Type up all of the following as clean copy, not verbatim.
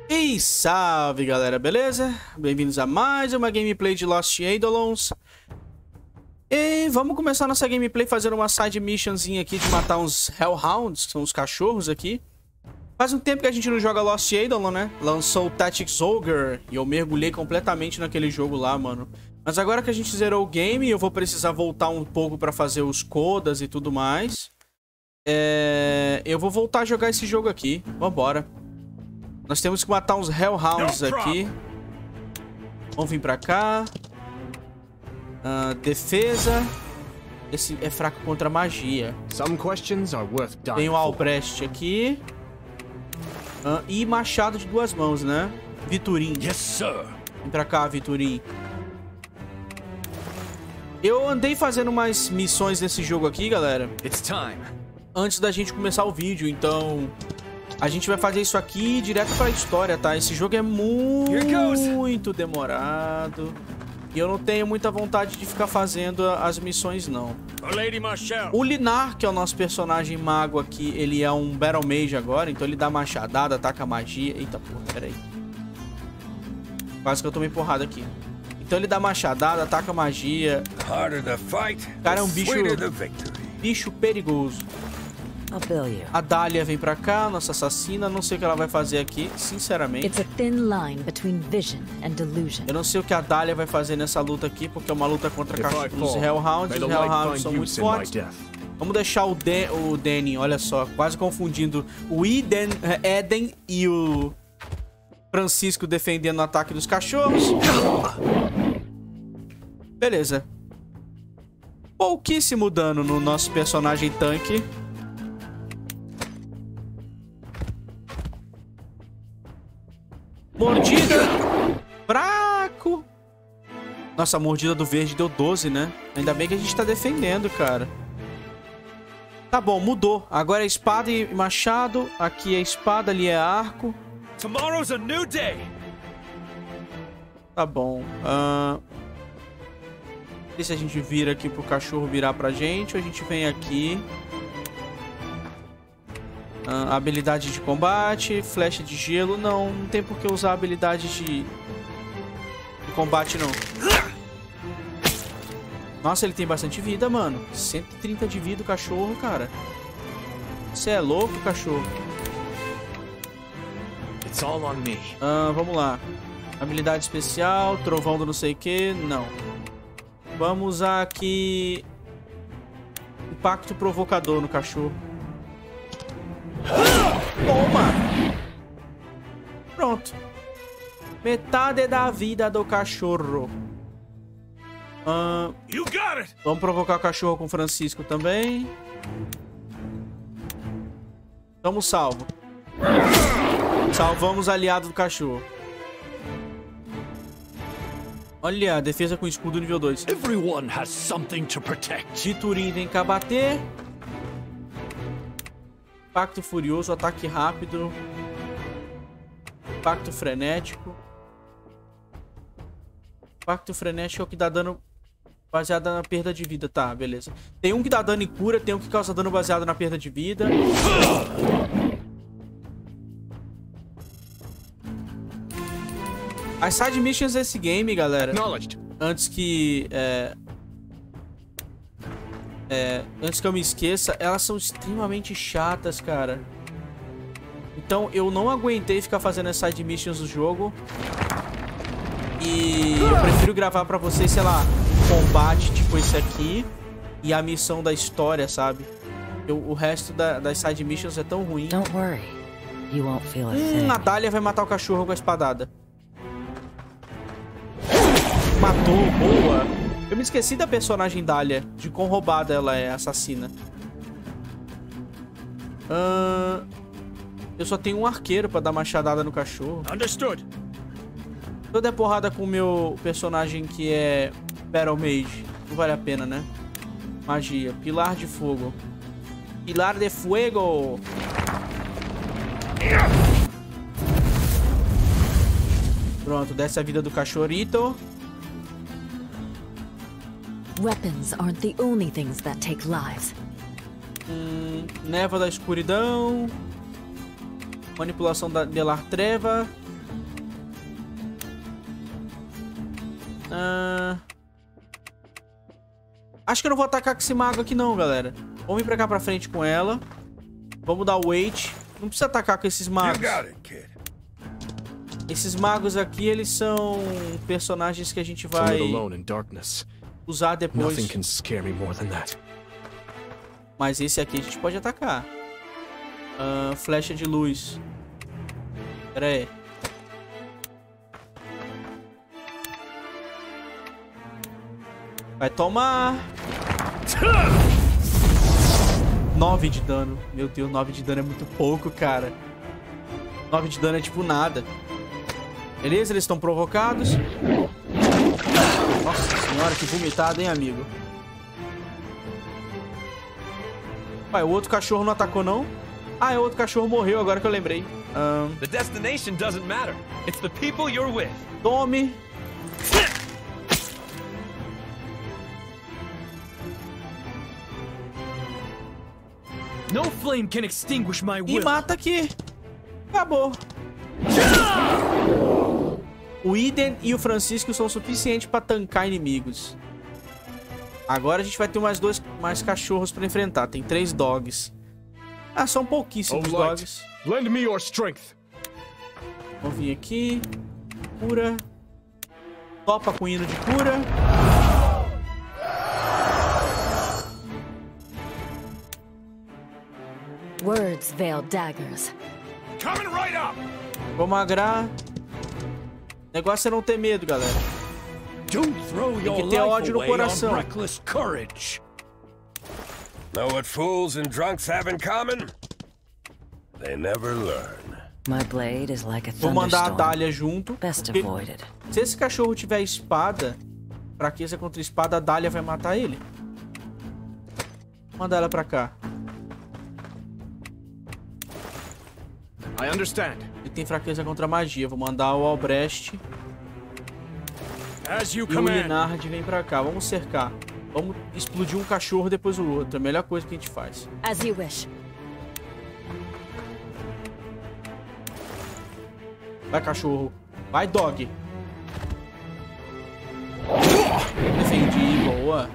E salve galera, beleza? Bem-vindos a mais uma gameplay de Lost Eidolons. E vamos começar nossa gameplay fazendo uma side missionzinha aqui de matar uns Hellhounds, que são os cachorros aqui. Faz um tempo que a gente não joga Lost Eidolon, né? Lançou o Tactics Ogre e eu mergulhei completamente naquele jogo lá, mano. Mas agora que a gente zerou o game, eu vou precisar voltar um pouco pra fazer os codas e tudo mais. Eu vou voltar a jogar esse jogo aqui. Vambora. Nós temos que matar uns Hellhounds aqui. Vamos vir pra cá. Defesa. Esse é fraco contra magia. Tem o Albrecht aqui. E machado de duas mãos, né? Viturin. Yes, sir. Vem pra cá, Viturin. Eu andei fazendo umas missões nesse jogo aqui, galera. It's time. Antes da gente começar o vídeo, então... A gente vai fazer isso aqui direto pra história, tá? Esse jogo é muito demorado. E eu não tenho muita vontade de ficar fazendo as missões, não. Lady Marshall. O Linar, que é o nosso personagem mago aqui, ele é um Battle Mage agora. Então ele dá machadada, ataca magia. Eita porra, peraí. Quase que eu tomei porrada aqui. Então ele dá machadada, ataca magia. O cara é um bicho perigoso. A Dahlia vem pra cá, nossa assassina. Não sei o que ela vai fazer aqui, sinceramente. Eu não sei o que a Dahlia vai fazer nessa luta aqui, porque é uma luta contra os Hellhounds. Os Hellhounds são muito fortes. Vamos deixar o Danny, olha só, quase confundindo o Eden e o Francisco defendendo o ataque dos cachorros. Beleza. Pouquíssimo dano no nosso personagem tanque. Mordida. Fraco. Nossa, a mordida do verde deu 12, né? Ainda bem que a gente tá defendendo, cara. Tá bom, mudou. Agora é espada e machado. Aqui é espada, ali é arco. Tomorrow's a new day. Tá bom. E se a gente vira aqui pro cachorro virar pra gente, ou a gente vem aqui. Habilidade de combate, flecha de gelo. Não tem por que usar habilidade de combate, não. Nossa, ele tem bastante vida, mano. 130 de vida o cachorro, cara. Você é louco, cachorro. It's all on me. Vamos lá. Habilidade especial, trovão do não sei o que. Não. Vamos usar aqui impacto provocador no cachorro. Toma! Pronto. Metade da vida do cachorro. You got it. Vamos provocar o cachorro com o Francisco também. Estamos salvo. Salvamos aliado do cachorro. Olha, defesa com escudo nível 2. Everyone has something to protect. Viturin vem cá bater. Impacto furioso, ataque rápido. Impacto frenético. Impacto frenético é o que dá dano baseado na perda de vida. Tá, beleza. Tem um que dá dano e cura, tem um que causa dano baseado na perda de vida. As side missions desse game, galera, antes que antes que eu me esqueça, elas são extremamente chatas, cara. Então eu não aguentei ficar fazendo as side missions do jogo. E eu prefiro gravar pra vocês, sei lá, um combate tipo esse aqui e a missão da história, sabe? O resto das side missions é tão ruim. Don't worry. You won't feel a thing. A Dahlia vai matar o cachorro com a espadada. Matou, boa. Eu me esqueci da personagem Dahlia, de quão roubada ela é, assassina. Eu só tenho um arqueiro pra dar machadada no cachorro. Understood. Se eu der porrada com o meu personagem que é Battle Mage, não vale a pena, né? Magia, pilar de fogo. Pilar de fuego. Pronto, desce a vida do cachorrito. Weapons aren't the only things that take lives. Névoa da escuridão. Manipulação da Delar Treva. Acho que eu não vou atacar com esse mago aqui não, galera. Vamos vir pra cá pra frente com ela. Vamos dar wait. Não precisa atacar com esses magos. Esses magos aqui, eles são personagens que a gente vai usar depois. Mas esse aqui a gente pode atacar. Flecha de luz. Pera aí. Vai tomar 9 de dano. Meu Deus, 9 de dano é muito pouco, cara. 9 de dano é tipo nada. Beleza, eles estão provocados. Nossa senhora, que vomitada, hein, amigo? Pai, o outro cachorro não atacou, não? Ah, o outro cachorro morreu, agora que eu lembrei. The destination doesn't matter. It's the people you're with. Tome. No flame can extinguish my will. E mata aqui. Acabou. O Eden e o Francisco são suficientes pra tancar inimigos. Agora a gente vai ter mais cachorros pra enfrentar. Tem 3 dogs. Ah, são pouquíssimos dogs. Lend me your strength. Vamos vir aqui. Cura. Topa com hino de cura. Words veil daggers. Coming right up. Vamos agrar. O negócio é não ter medo, galera. Don't throw Tem your que ter life ódio no away on coração. reckless courage. Know what fools and drunks have in common? They never learn. My blade is like a Vou mandar a thunderstorm. Dália junto. Best porque avoided. se esse cachorro tiver espada, fraqueza contra espada, a Dália vai matar ele. Vou mandar ela pra cá. I understand. Ele tem fraqueza contra magia. Vou mandar o Albrecht As you e o command. Linard vem pra cá. Vamos cercar. Vamos explodir um cachorro depois o outro. É a melhor coisa que a gente faz. As you wish. Vai, cachorro. Vai, dog. Defendi. Boa.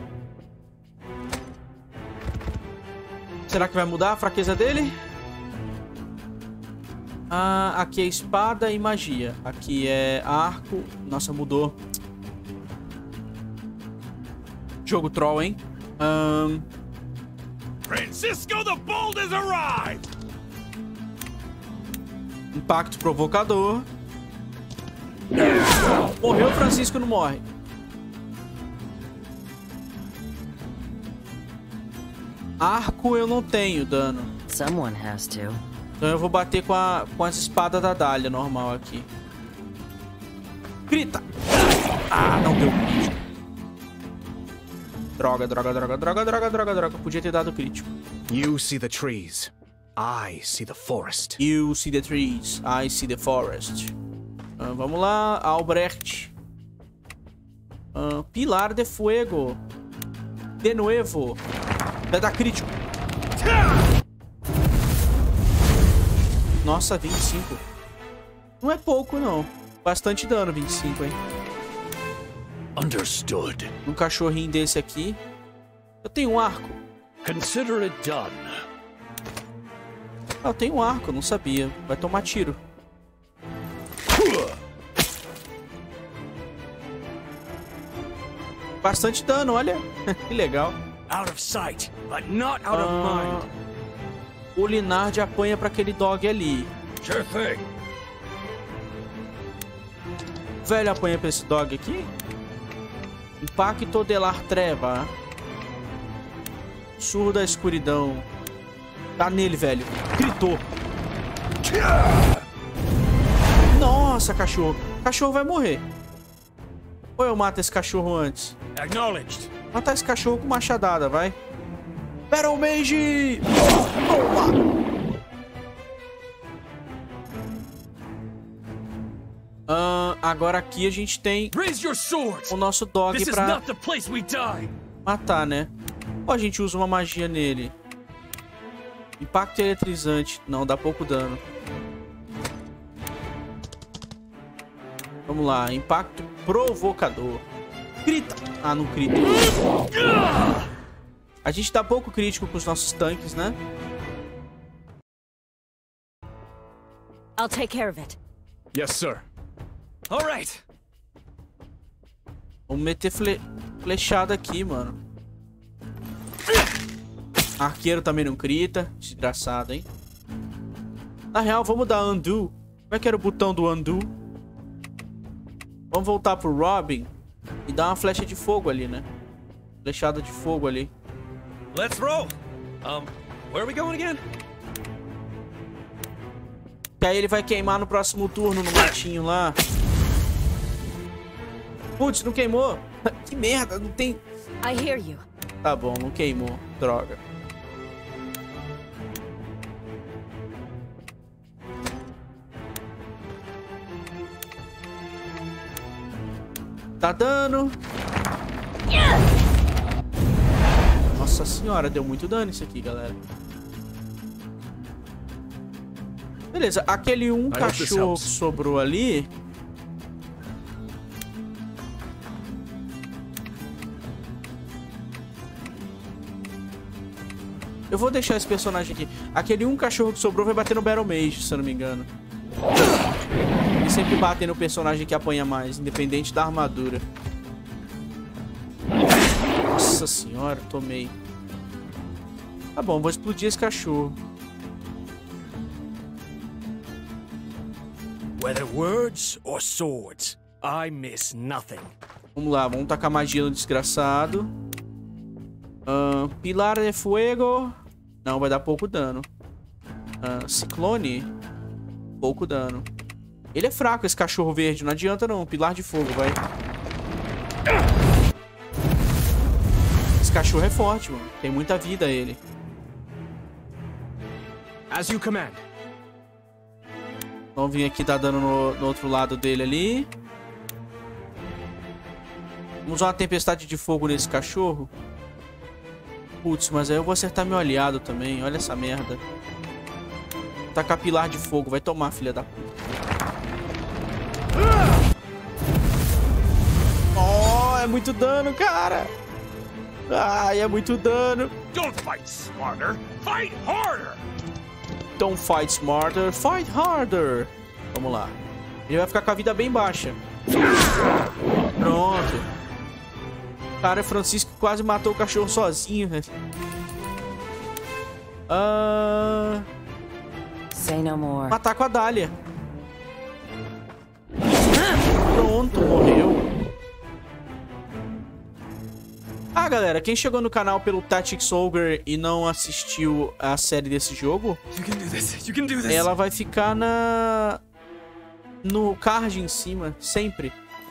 Será que vai mudar a fraqueza dele? Ah, aqui é espada e magia. Aqui é arco. Nossa, mudou. Jogo troll, hein? Francisco the Bold has arrived. Impacto provocador. Morreu, Francisco não morre. Arco eu não tenho dano. Someone has to. Então eu vou bater com as espadas da Dália normal aqui. Grita! Ah, não deu crítico. Droga, droga, droga, droga, droga, droga, droga. Podia ter dado crítico. You see the trees. I see the forest. You see the trees, I see the forest. Vamos lá, Albrecht. Pilar de Fuego. De novo. Vai dar crítico. Nossa, 25. Não é pouco, não. Bastante dano, 25, hein? Understood. Um cachorrinho desse aqui. Eu tenho um arco. Consider it done. Ah, eu tenho um arco, não sabia. Vai tomar tiro. Bastante dano, olha. Que legal. Out of sight, but not out of mind. O Linard apanha pra aquele dog ali. Sure thing. O velho apanha pra esse dog aqui. Impacto delar treva. Surdo da escuridão. Tá nele, velho. Gritou. Nossa, cachorro. O cachorro vai morrer. Ou eu mato esse cachorro antes? Acknowledged. Matar esse cachorro com machadada, vai. Battle Mage! Toma! Agora aqui a gente tem Raise your swords. o nosso dog This is pra not the place we die. matar, né? Ou a gente usa uma magia nele. Impacto eletrizante. Não, dá pouco dano. Vamos lá. Impacto provocador. Grita! Ah, não crita. A gente tá pouco crítico com os nossos tanques, né? I'll take care of it. Yes, sir. All right. Vamos meter flechada aqui, mano. Arqueiro também não crita. Desgraçado, hein? Na real, vamos dar undo. Como é que era o botão do undo? Vamos voltar pro Robin e dar uma flecha de fogo ali, né? Flechada de fogo ali. Let's roll. Where are we going again? Que aí ele vai queimar no próximo turno no matinho lá. Putz, não queimou. Que merda, não tem... I hear you. Tá bom, não queimou. Droga. Tá dando. Nossa senhora, deu muito dano isso aqui, galera. Beleza, aquele um cachorro que sobrou ali... Eu vou deixar esse personagem aqui. Aquele um cachorro que sobrou vai bater no Battle Mage, se eu não me engano. Eles sempre batem no personagem que apanha mais, independente da armadura. Nossa senhora, tomei. Tá bom, vou explodir esse cachorro. Whether words or swords, I miss nothing. Vamos lá, vamos tacar magia no desgraçado. Pilar de Fuego. Não, vai dar pouco dano. Ciclone. Pouco dano. Ele é fraco, esse cachorro verde. Não adianta não. Pilar de fogo, vai. Esse cachorro é forte, mano. Tem muita vida ele. As you command. Vamos vir aqui dar dano no outro lado dele ali. Vamos usar uma tempestade de fogo nesse cachorro. Putz, mas aí eu vou acertar meu aliado também. Olha essa merda. Tacar pilar de fogo. Vai tomar, filha da puta. Oh, é muito dano, cara. Ai, é muito dano. Don't fight smarter, fight harder. Don't fight smarter, fight harder. Vamos lá. Ele vai ficar com a vida bem baixa. Pronto. Cara, o Francisco quase matou o cachorro sozinho, velho. Say no more. Matar com a Dália. Pronto, morreu. Ah, galera, quem chegou no canal pelo Tactics Ogre e não assistiu a série desse jogo, ela vai ficar no card em cima, sempre.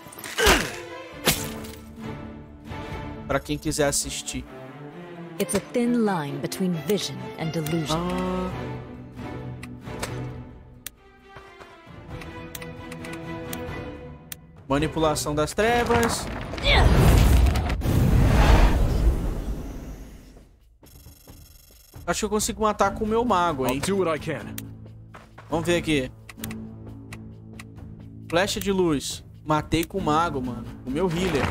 Pra quem quiser assistir. It's a thin line between vision and delusion. Manipulação das trevas. Acho que eu consigo matar com o meu mago, hein? I'll do what I can. Vamos ver aqui. Flecha de luz. Matei com o mago, mano. O meu healer.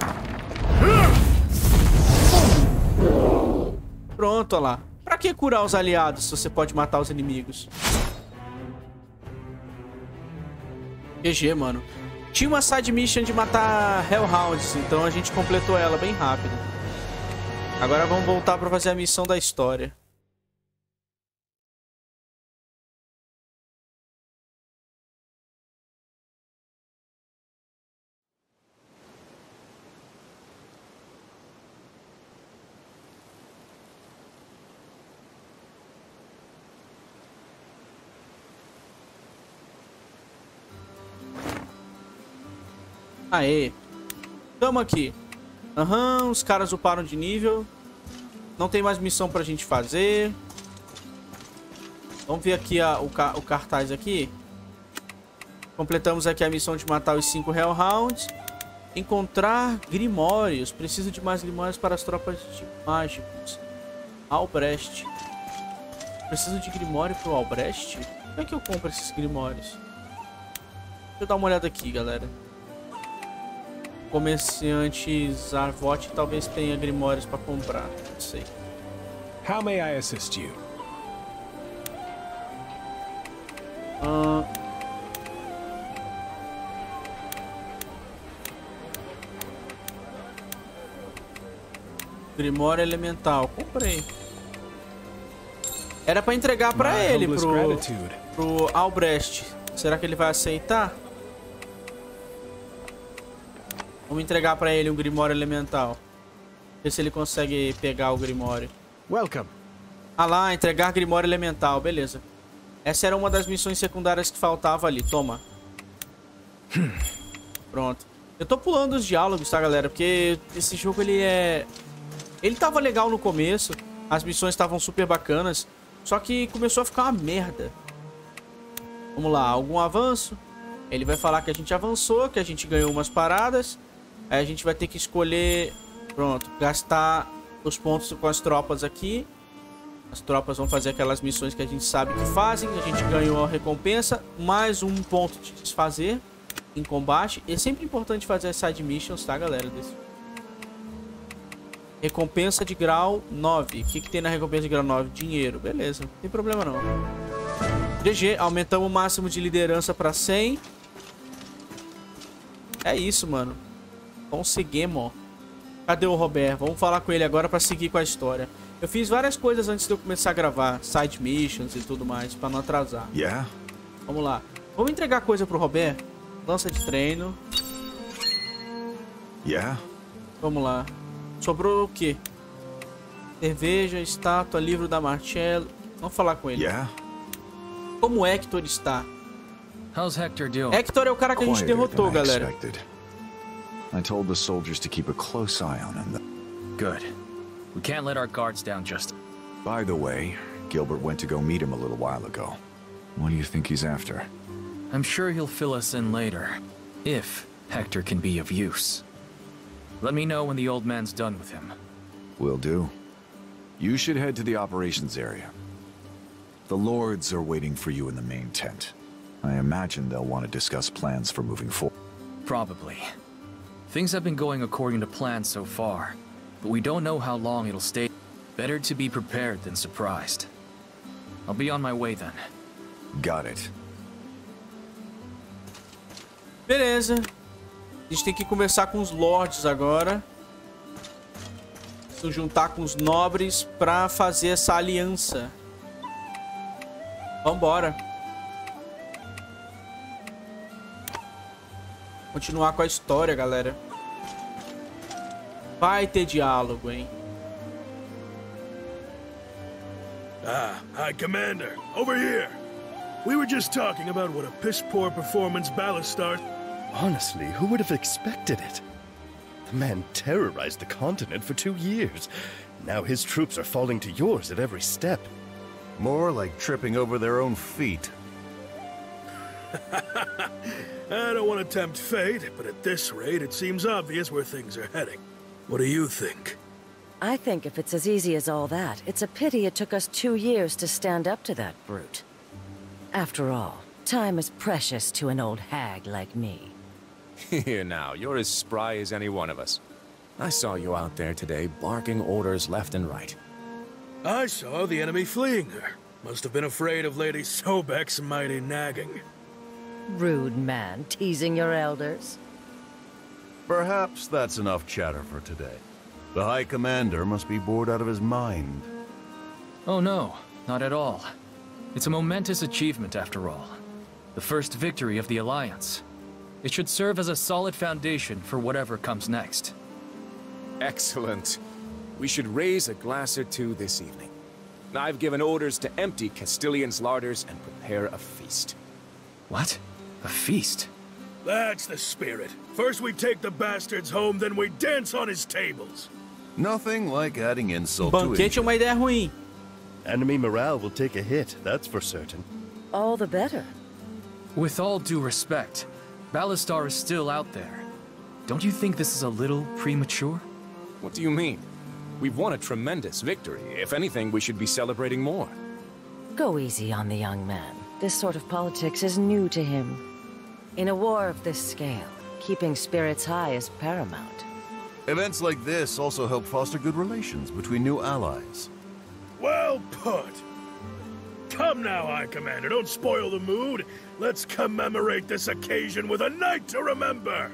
Pronto, olha lá. Pra que curar os aliados se você pode matar os inimigos? GG, mano. Tinha uma side mission de matar Hellhounds, então a gente completou ela bem rápido. Agora vamos voltar pra fazer a missão da história. Aê. Tamo aqui. Os caras uparam de nível. Não tem mais missão pra gente fazer. Vamos ver aqui o cartaz aqui. Completamos aqui a missão de matar os 5 Hellhounds. Encontrar grimórios. Preciso de mais grimórios para as tropas de mágicos. Albrecht. Preciso de grimório pro Albrecht? Como é que eu compro esses grimórios? Deixa eu dar uma olhada aqui, galera. comerciante Zarvot talvez tenha grimórios pra comprar. Não sei. How may I assist you? Grimório elemental. Comprei. Era pra entregar pra My ele, humblest gratitude. pro Albrecht. Será que ele vai aceitar? Vamos entregar pra ele um Grimório elemental. Ver se ele consegue pegar o Grimório. Welcome. Ah lá, entregar Grimório elemental. Beleza. Essa era uma das missões secundárias que faltava ali. Toma. Pronto. Eu tô pulando os diálogos, tá, galera? Porque esse jogo, ele tava legal no começo. As missões estavam super bacanas. Só que começou a ficar uma merda. Vamos lá, algum avanço? Ele vai falar que a gente avançou, que a gente ganhou umas paradas. Aí a gente vai ter que escolher... Pronto, gastar os pontos com as tropas aqui. As tropas vão fazer aquelas missões que a gente sabe que fazem. A gente ganhou a recompensa. Mais um ponto de desfazer em combate. É sempre importante fazer as side missions, tá, galera? Recompensa de grau 9. O que tem na recompensa de grau 9? Dinheiro. Beleza, não tem problema não. GG, aumentamos o máximo de liderança pra 100. É isso, mano. Conseguimos. Cadê o Robert? Vamos falar com ele agora pra seguir com a história. Eu fiz várias coisas antes de eu começar a gravar. Side missions e tudo mais, pra não atrasar. Yeah? Vamos lá. Vamos entregar coisa pro Robert. Lança de treino. Yeah? Vamos lá. Sobrou o quê? Cerveja, estátua, livro da Marcello. Vamos falar com ele. Yeah? Como Hector está? How's Hector doing? Hector é o cara que a gente Quieter derrotou, than I galera. expected. I told the soldiers to keep a close eye on him. Good. We can't let our guards down just... By the way, Gilbert went to go meet him a little while ago. What do you think he's after? I'm sure he'll fill us in later. If Hector can be of use. Let me know when the old man's done with him. Will do. You should head to the operations area. The lords are waiting for you in the main tent. I imagine they'll want to discuss plans for moving forward. Probably. Things have been going according to plan so far, but we don't know how long it'll stay. Better to be prepared than surprised. I'll be on my way then. Got it. Beleza. A gente tem que conversar com os lords agora. Se juntar com os nobres pra fazer essa aliança. Vambora. Continuar com a história, galera. Vai ter diálogo, hein? Ah, High Commander, over here. We were just talking about what a piss-poor performance Ballastar... Honestly, who would have expected it? The man terrorized the continent for 2 years. Now his troops are falling to yours at every step. More like tripping over their own feet. I don't want to tempt fate, but at this rate, it seems obvious where things are heading. What do you think? I think if it's as easy as all that, it's a pity it took us 2 years to stand up to that brute. After all, time is precious to an old hag like me. Here now, you're as spry as any one of us. I saw you out there today, barking orders left and right. I saw the enemy fleeing her. Must have been afraid of Lady Sobek's mighty nagging. Rude man, teasing your elders. Perhaps that's enough chatter for today. The High Commander must be bored out of his mind. Oh no, not at all. It's a momentous achievement after all. The first victory of the Alliance. It should serve as a solid foundation for whatever comes next. Excellent. We should raise a glass or two this evening. I've given orders to empty Castilian's larders and prepare a feast. What? A feast? That's the spirit. First we take the bastards home, then we dance on his tables. Nothing like adding insult to Banquete é uma ideia ruim. Enemy morale will take a hit, that's for certain. All the better. With all due respect, Ballastar is still out there. Don't you think this is a little premature? What do you mean? We've won a tremendous victory. If anything, we should be celebrating more. Go easy on the young man. This sort of politics is new to him. In a war of this scale, keeping spirits high is paramount. Events like this also help foster good relations between new allies. Well put. Come now, High Commander, don't spoil the mood. Let's commemorate this occasion with a night to remember.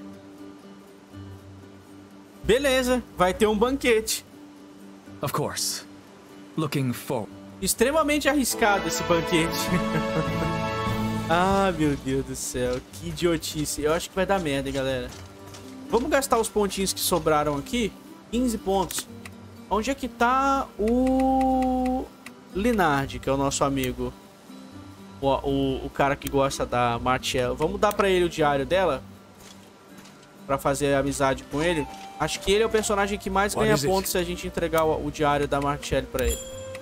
Beleza, vai ter banquete. Of course. Looking forward. Extremamente arriscado esse banquete. Ah, meu Deus do céu, que idiotice. Eu acho que vai dar merda, hein, galera. Vamos gastar os pontinhos que sobraram aqui. 15 pontos. Onde é que tá o Linard, que é o nosso amigo? O cara que gosta da Martiel. Vamos dar pra ele o diário dela? Pra fazer amizade com ele. Acho que ele é o personagem que mais ganha pontos se a gente entregar o diário da Martiel pra ele.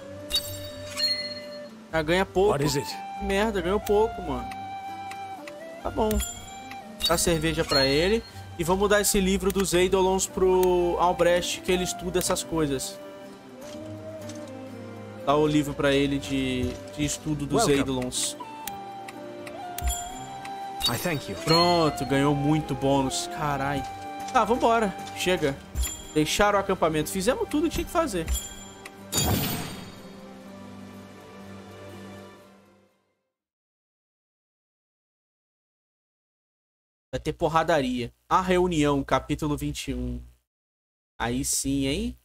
Ah, ganha pouco. Merda, ganhou pouco, mano. Tá bom. Dá cerveja pra ele. E vamos dar esse livro dos Eidolons pro Albrecht, que ele estuda essas coisas. Dá o livro pra ele de estudo dos Eidolons. Pronto, ganhou muito bônus. Carai. Tá, vambora. Chega. Deixaram o acampamento. Fizemos tudo que tinha que fazer. Vai ter porradaria. A reunião, capítulo 21. Aí sim, hein?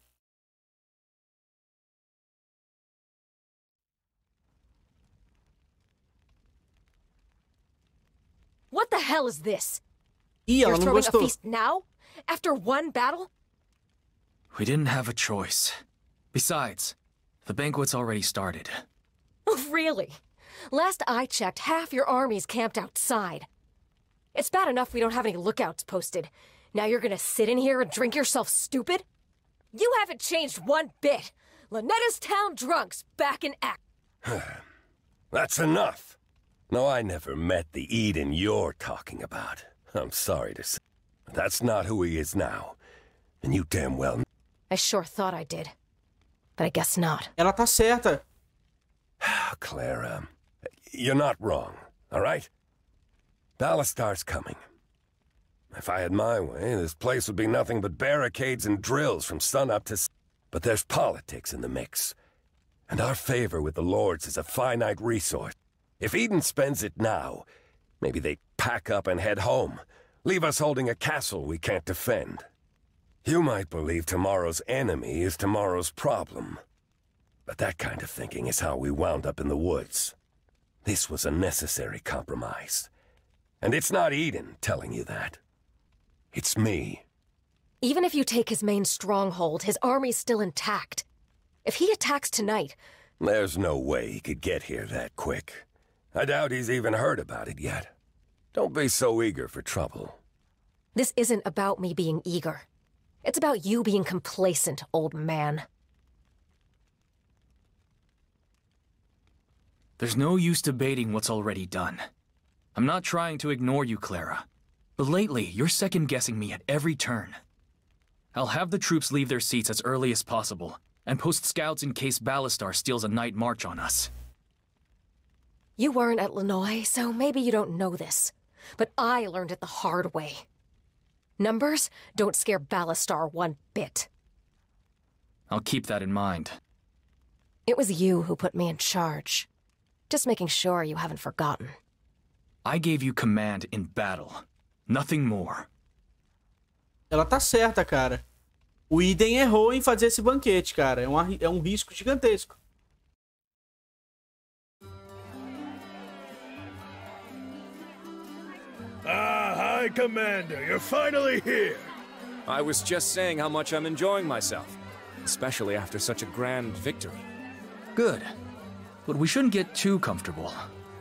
What the hell is this? Ih, ela You're não throwing a gostou. feast now? After one battle? We didn't have a choice. Besides, the banquet's already started. Oh, really? Last I checked, half your army's camped outside. It's bad enough we don't have any lookouts posted. Now you're gonna sit in here and drink yourself stupid? You haven't changed one bit. Lunetta's town drunks back in act. That's enough. No, I never met the Eden you're talking about. I'm sorry to say. That's not who he is now. And you damn well... I sure thought I did. But I guess not. Ela tá certa. Clara, you're not wrong, all right? Ballastar's coming. If I had my way, this place would be nothing but barricades and drills from sunup to... But there's politics in the mix. And our favor with the Lords is a finite resource. If Eden spends it now, maybe they pack up and head home, leave us holding a castle we can't defend. You might believe tomorrow's enemy is tomorrow's problem. But that kind of thinking is how we wound up in the woods. This was a necessary compromise. And it's not Eden telling you that. It's me. Even if you take his main stronghold, his army's still intact. If he attacks tonight... There's no way he could get here that quick. I doubt he's even heard about it yet. Don't be so eager for trouble. This isn't about me being eager. It's about you being complacent, old man. There's no use debating what's already done. I'm not trying to ignore you, Clara. But lately, you're second-guessing me at every turn. I'll have the troops leave their seats as early as possible, and post scouts in case Ballastar steals a night march on us. You weren't at Linoy, so maybe you don't know this. But I learned it the hard way. Numbers don't scare Ballastar one bit. I'll keep that in mind. It was you who put me in charge. Just making sure you haven't forgotten. I gave you command in battle. Nothing more. Ela tá certa, cara. O Eden errou em fazer esse banquete, cara. É um risco gigantesco. Ah, High Commander, you're finally here. I was just saying how much I'm enjoying myself, especially after such a grand victory. Good. But we shouldn't get too comfortable.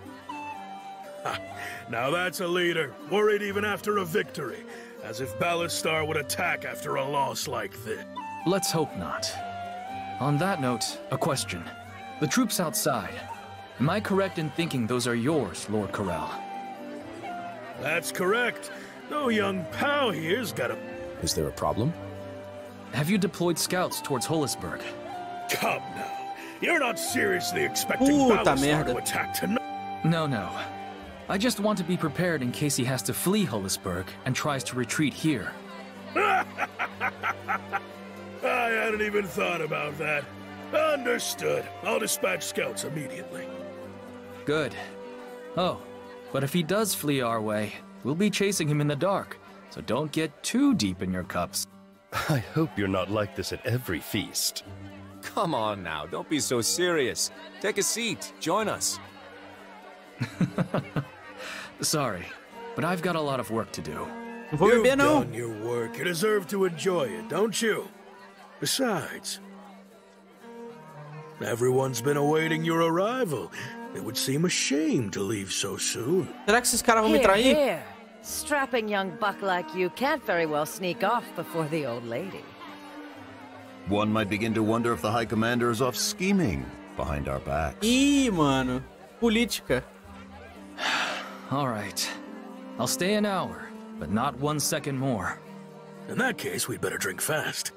Now that's a leader, worried even after a victory, as if Ballastar would attack after a loss like this. Let's hope not. On that note, a question. The troops outside. Am I correct in thinking those are yours, Lord Corral? That's correct. No young pal here's got a... Is there a problem? Have you deployed scouts towards Hollisburg? Come now. You're not seriously expecting Puta Ballastar merda. to attack tonight? No. I just want to be prepared in case he has to flee Hullisburg and tries to retreat here. I hadn't even thought about that. Understood. I'll dispatch scouts immediately. Good. Oh, but if he does flee our way, we'll be chasing him in the dark, so don't get too deep in your cups. I hope you're not like this at every feast. Come on now, don't be so serious. Take a seat, join us. Sorry, but I've got a lot of work to do. You've done your work. You deserve to enjoy it, don't you? Besides, everyone's been awaiting your arrival. It would seem a shame to leave so soon. Será que esses caras vão me trair? Here. Strapping young buck like you can't very well sneak off before the old lady. One might begin to wonder if the High Commander is off scheming behind our backs. Ih, mano. Política. All right. I'll stay an hour, but not 1 second more. In that case, we'd better drink fast.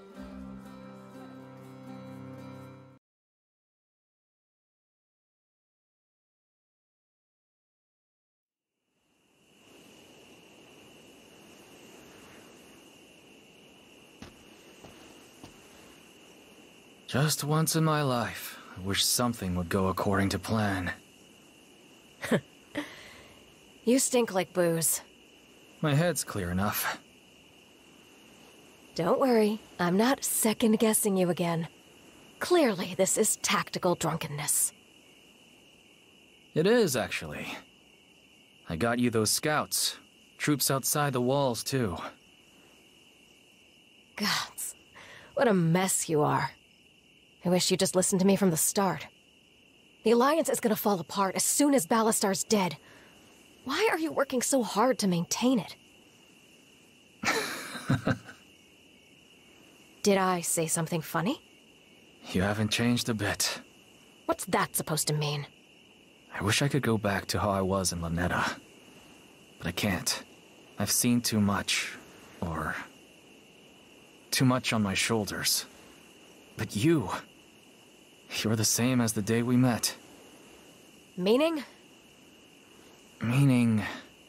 Just once in my life, I wish something would go according to plan. You stink like booze. My head's clear enough. Don't worry, I'm not second-guessing you again. Clearly, this is tactical drunkenness. It is, actually. I got you those scouts. Troops outside the walls, too. Gods, what a mess you are. I wish you just listened to me from the start. The Alliance is gonna fall apart as soon as Ballastar's dead. Why are you working so hard to maintain it? Did I say something funny? You haven't changed a bit. What's that supposed to mean? I wish I could go back to how I was in Lanetta. But I can't. I've seen too much. Or... too much on my shoulders. But you... you're the same as the day we met. Meaning? Meaning...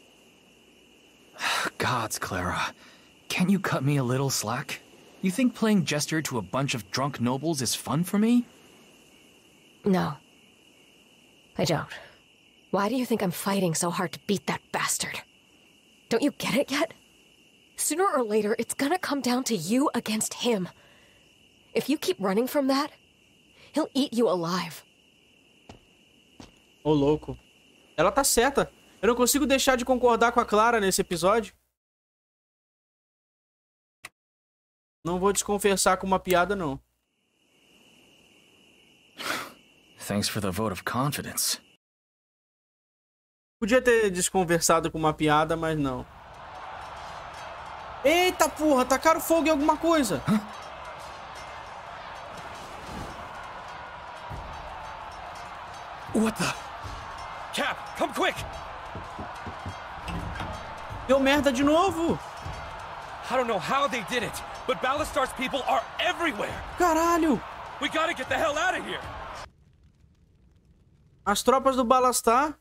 Gods, Clara. Can't you cut me a little slack? You think playing jester to a bunch of drunk nobles is fun for me? No. I don't. Why do you think I'm fighting so hard to beat that bastard? Don't you get it yet? Sooner or later, it's gonna come down to you against him. If you keep running from that, he'll eat you alive. Ô, louco. Ela tá certa. Eu não consigo deixar de concordar com a Clara nesse episódio. Não vou desconversar com uma piada, não. Thanks for the vote of confidence. Podia ter desconversado com uma piada, mas não. Eita porra, tacaram fogo em alguma coisa. What the? Cap, come quick! Deu merda de novo. I don't know how they did it, but Ballastar's people are everywhere. Caralho. We gotta get the hell out of here. As tropas do Ballastar.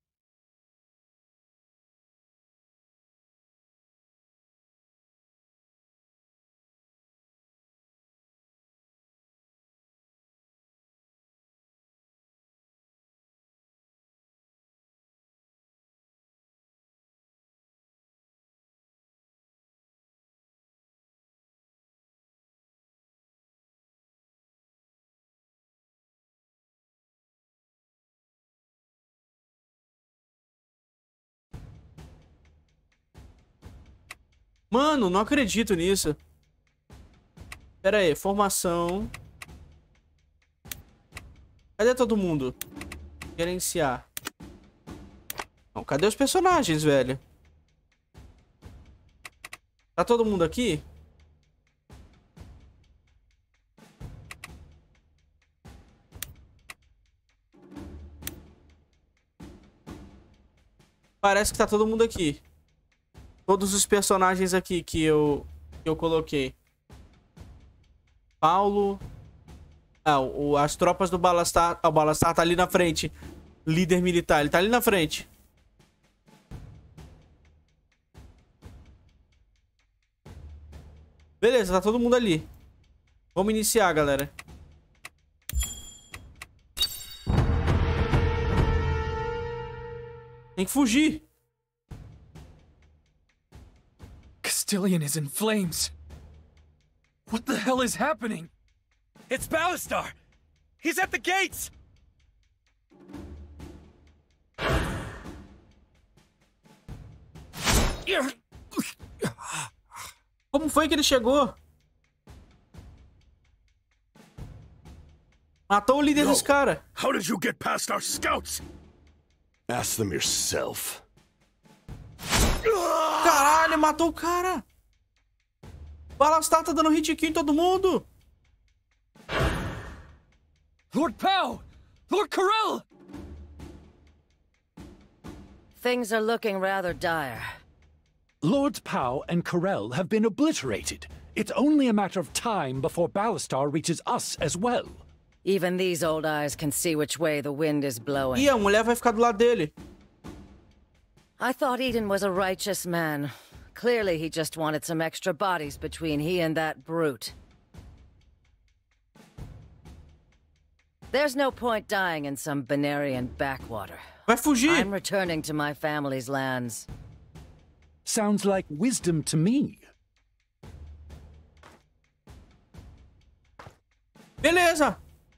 Mano, não acredito nisso. Pera aí, formação. Cadê todo mundo? Gerenciar. Não, cadê os personagens, velho? Tá todo mundo aqui? Parece que tá todo mundo aqui. Todos os personagens aqui que eu coloquei. Paulo. Ah, as tropas do Ballastar. Ah, o Ballastar tá ali na frente. Líder militar, ele tá ali na frente. Beleza, tá todo mundo ali. Vamos iniciar, galera. Tem que fugir. Castilian is in flames. What the hell is happening? It's Ballastar! He's at the gates! Como foi que ele chegou? Matou o líder dos caras. How did you get past our scouts? Ask them yourself. Caralho, matou o cara. Ballastar tá dando hit kill em todo mundo. Lord Pao! Lord Corell! Things are looking rather dire. Lords Pao and Corell have been obliterated. It's only a matter of time before Ballastar reaches us as well. Even these old eyes can see which way the wind is blowing. E a mulher vai ficar do lado dele. I thought Eden was a righteous man. Clearly he just wanted some extra bodies between he and that brute. There's no point dying in some Benarian backwater. Vai fugir. I'm returning to my family's lands. Sounds like wisdom to me. Beleza.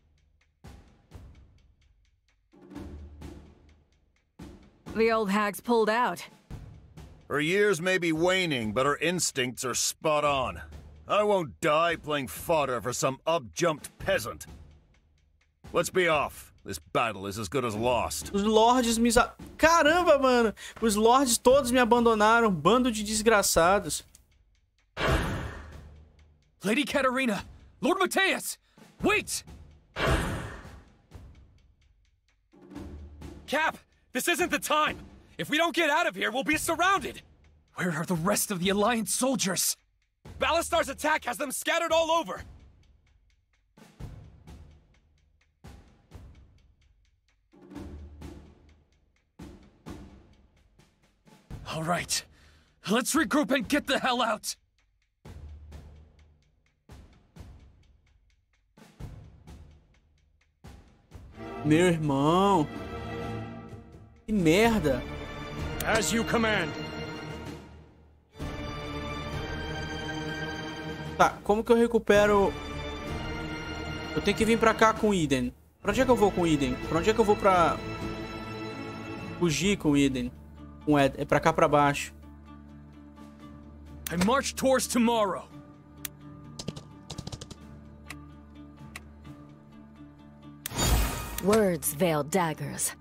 The old hag's pulled out. Her years may be waning, but her instincts are spot on. I won't die playing fodder for some up-jumped peasant. Let's be off. This battle is as good as lost. Os lords me... Caramba, mano. Os lords todos me abandonaram. Bando de desgraçados. Lady Katarina! Lord Mateus! Wait! Cap! This isn't the time! If we don't get out of here, we'll be surrounded! Where are the rest of the Alliance soldiers? Ballastar's attack has them scattered all over! All right. Let's regroup and get the hell out! Meu irmão. Que merda. As you command. Tá, como que eu recupero... Eu tenho que vir pra cá com o Eden. Pra onde é que eu vou com o Eden? Pra onde é que eu vou pra... Fugir com o Eden? É pra cá pra baixo. I march towards tomorrow. Words veil daggers.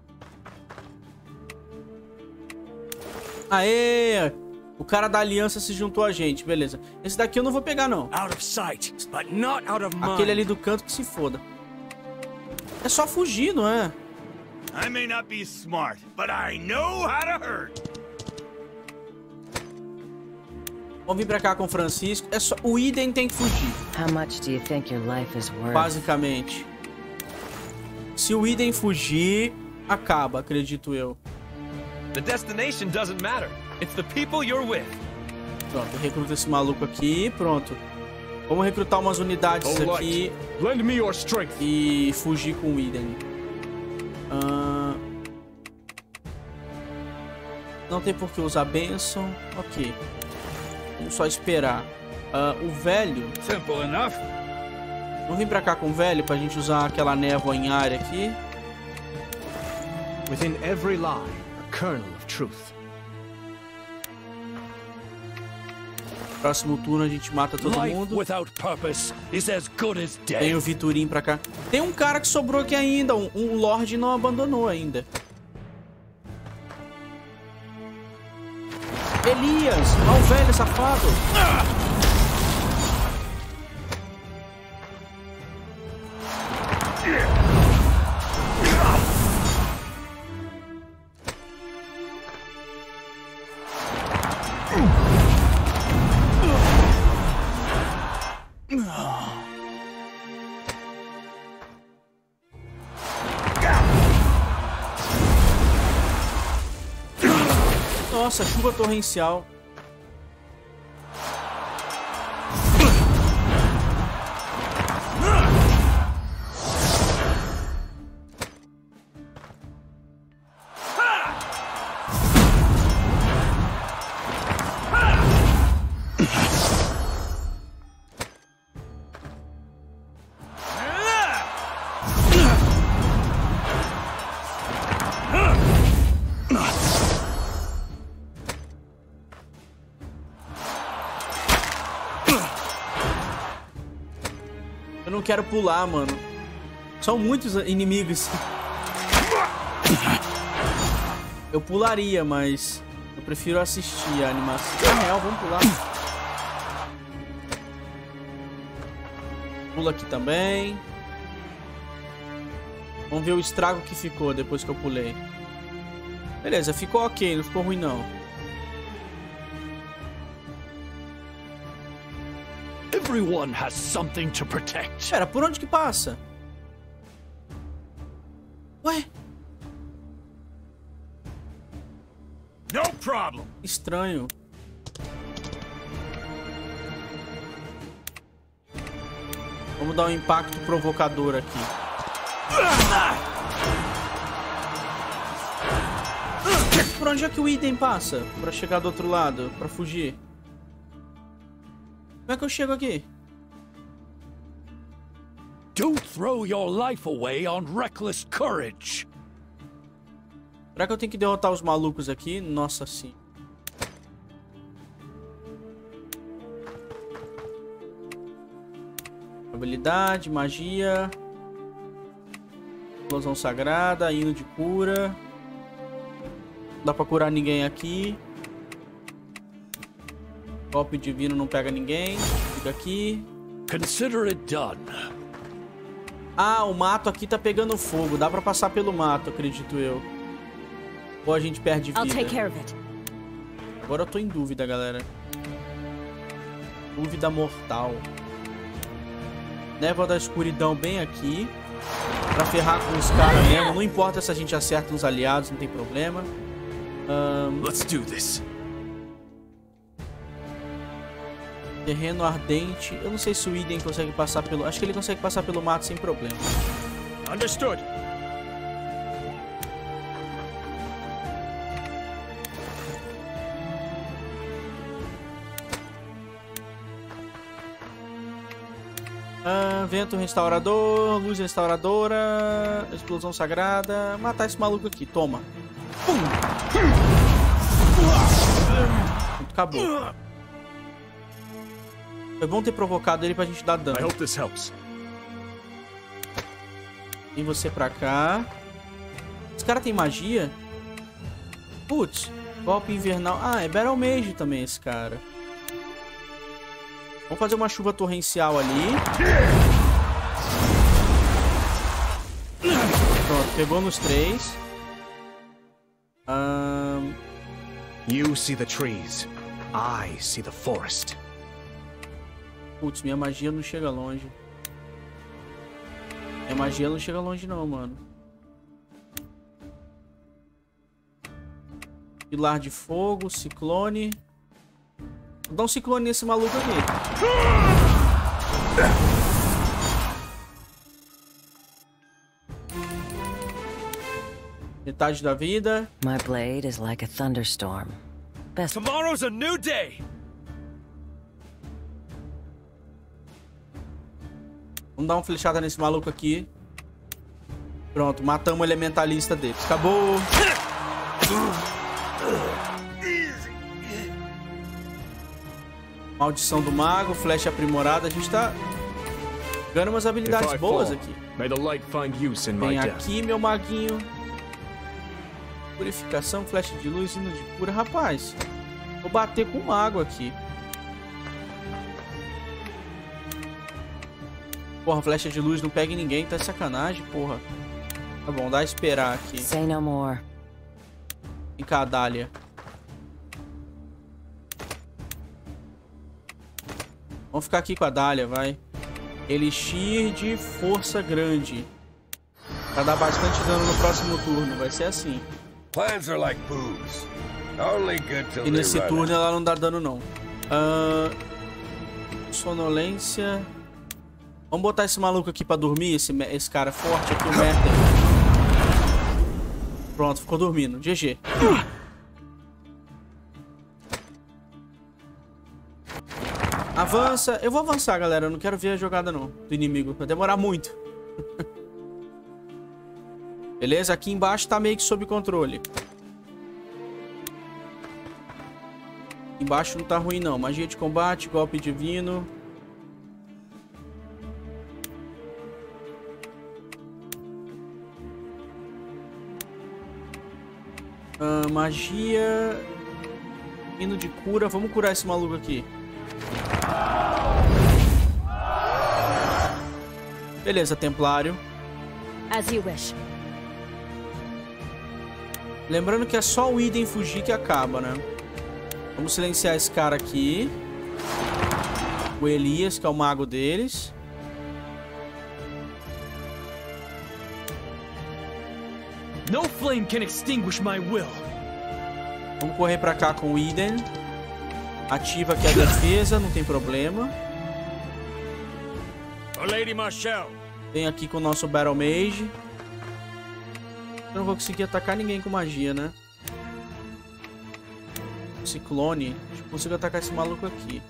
Aê! O cara da aliança se juntou a gente, beleza. Esse daqui eu não vou pegar, não. Out of sight, but not out of mind. Aquele ali do canto que se foda. É só fugir, não é? I may not be smart, but I know how to hurt. Vamos vir pra cá com o Francisco. É só... O Eden tem que fugir. How much do you think your life is worth? Basicamente. Se o Eden fugir, acaba, acredito eu. The destination doesn't matter. It's the people you're with. Pronto, recruta esse maluco aqui, pronto. Vamos recrutar umas unidades aqui. Lend me your strength. E fugir com o Eden. Não tem por que usar Benson. Ok. Vamos só esperar. O velho... Simple enough. Vamos vir pra cá com o velho pra gente usar aquela névoa em área aqui. Within every lie, a kernel of truth. Próximo turno a gente mata todo mundo. Without purpose is as good as dead. Tem o Viturin pra cá. Tem um cara que sobrou aqui ainda. Um Lorde não abandonou ainda. Elias! Olha o velho safado! Nossa, chuva torrencial. Eu não quero pular, mano. São muitos inimigos. Eu pularia, mas eu prefiro assistir a animação. Na real, vamos pular. Pula aqui também. Vamos ver o estrago que ficou depois que eu pulei. Beleza, ficou ok, não ficou ruim não. Everyone has something to protect. Pera, por onde que passa? Ué? No problem. Estranho. Vamos dar um impacto provocador aqui. Por onde é que o item passa? Pra chegar do outro lado, pra fugir. Como é que eu chego aqui? Don't throw your life away on reckless courage. Será que eu tenho que derrotar os malucos aqui? Nossa, sim. Habilidade, magia. Explosão sagrada, hino de cura. Não dá pra curar ninguém aqui. Golpe divino não pega ninguém. Fica aqui. Consider it done. Ah, o mato aqui tá pegando fogo. Dá pra passar pelo mato, acredito eu. Ou a gente perde vida. I'll take care of it. Agora eu tô em dúvida, galera. Dúvida mortal. Névoa da escuridão bem aqui. Pra ferrar com os caras mesmo. Não importa se a gente acerta uns aliados, não tem problema. Let's do this. Terreno ardente. Eu não sei se o Iden consegue passar pelo... Acho que ele consegue passar pelo mato sem problema. Understood. Vento restaurador, luz restauradora, explosão sagrada. Matar esse maluco aqui, toma. Pum. Acabou. Foi bom ter provocado ele pra gente dar dano. I hope this helps. E você pra cá. Esse cara tem magia? Putz, golpe invernal. Ah, é Battle Mage também esse cara. Vamos fazer uma chuva torrencial ali. Pronto, pegou nos 3. You see the trees. I see the forest. Putz, minha magia não chega longe. Minha magia não chega longe não, mano. Pilar de fogo, ciclone. Vou dar um ciclone nesse maluco aqui. Metade da vida. My blade is like a thunderstorm. Best. Tomorrow's a new day. Vamos dar uma flechada nesse maluco aqui. Pronto, matamos o elementalista dele. Acabou. Maldição do mago, flecha aprimorada. A gente tá ganhando umas habilidades boas aqui. Vem aqui, meu maguinho. Purificação, flecha de luz, hino de cura. Rapaz, vou bater com o mago aqui. Porra, flecha de luz não pega em ninguém, tá de sacanagem, porra. Tá bom, dá a esperar aqui. Say no more. Vem cá, Dália. Vamos ficar aqui com a Dália, vai. Elixir de força grande. Pra dar bastante dano no próximo turno, vai ser assim. Plans are like booze. Only good till E nesse they run turno out. ela não dá dano, não. Sonolência. Vamos botar esse maluco aqui pra dormir, esse cara forte aqui, o Merten. Pronto, ficou dormindo. GG. Avança. Eu vou avançar, galera. Eu não quero ver a jogada, não. Do inimigo. Vai demorar muito. Beleza? Aqui embaixo tá meio que sob controle. Embaixo não tá ruim, não. Magia de combate, golpe divino. Magia. Hino de cura. Vamos curar esse maluco aqui. Beleza, Templário. As you wish. Lembrando que é só o Iden fugir que acaba, né? Vamos silenciar esse cara aqui. O Elias, que é o mago deles. No flame can extinguish my will. Vamos correr pra cá com o Iden. Ativa aqui a defesa, não tem problema. Lady Marshall. Vem aqui com o nosso Battle Mage. Eu não vou conseguir atacar ninguém com magia, né? Ciclone. Acho que consigo atacar esse maluco aqui.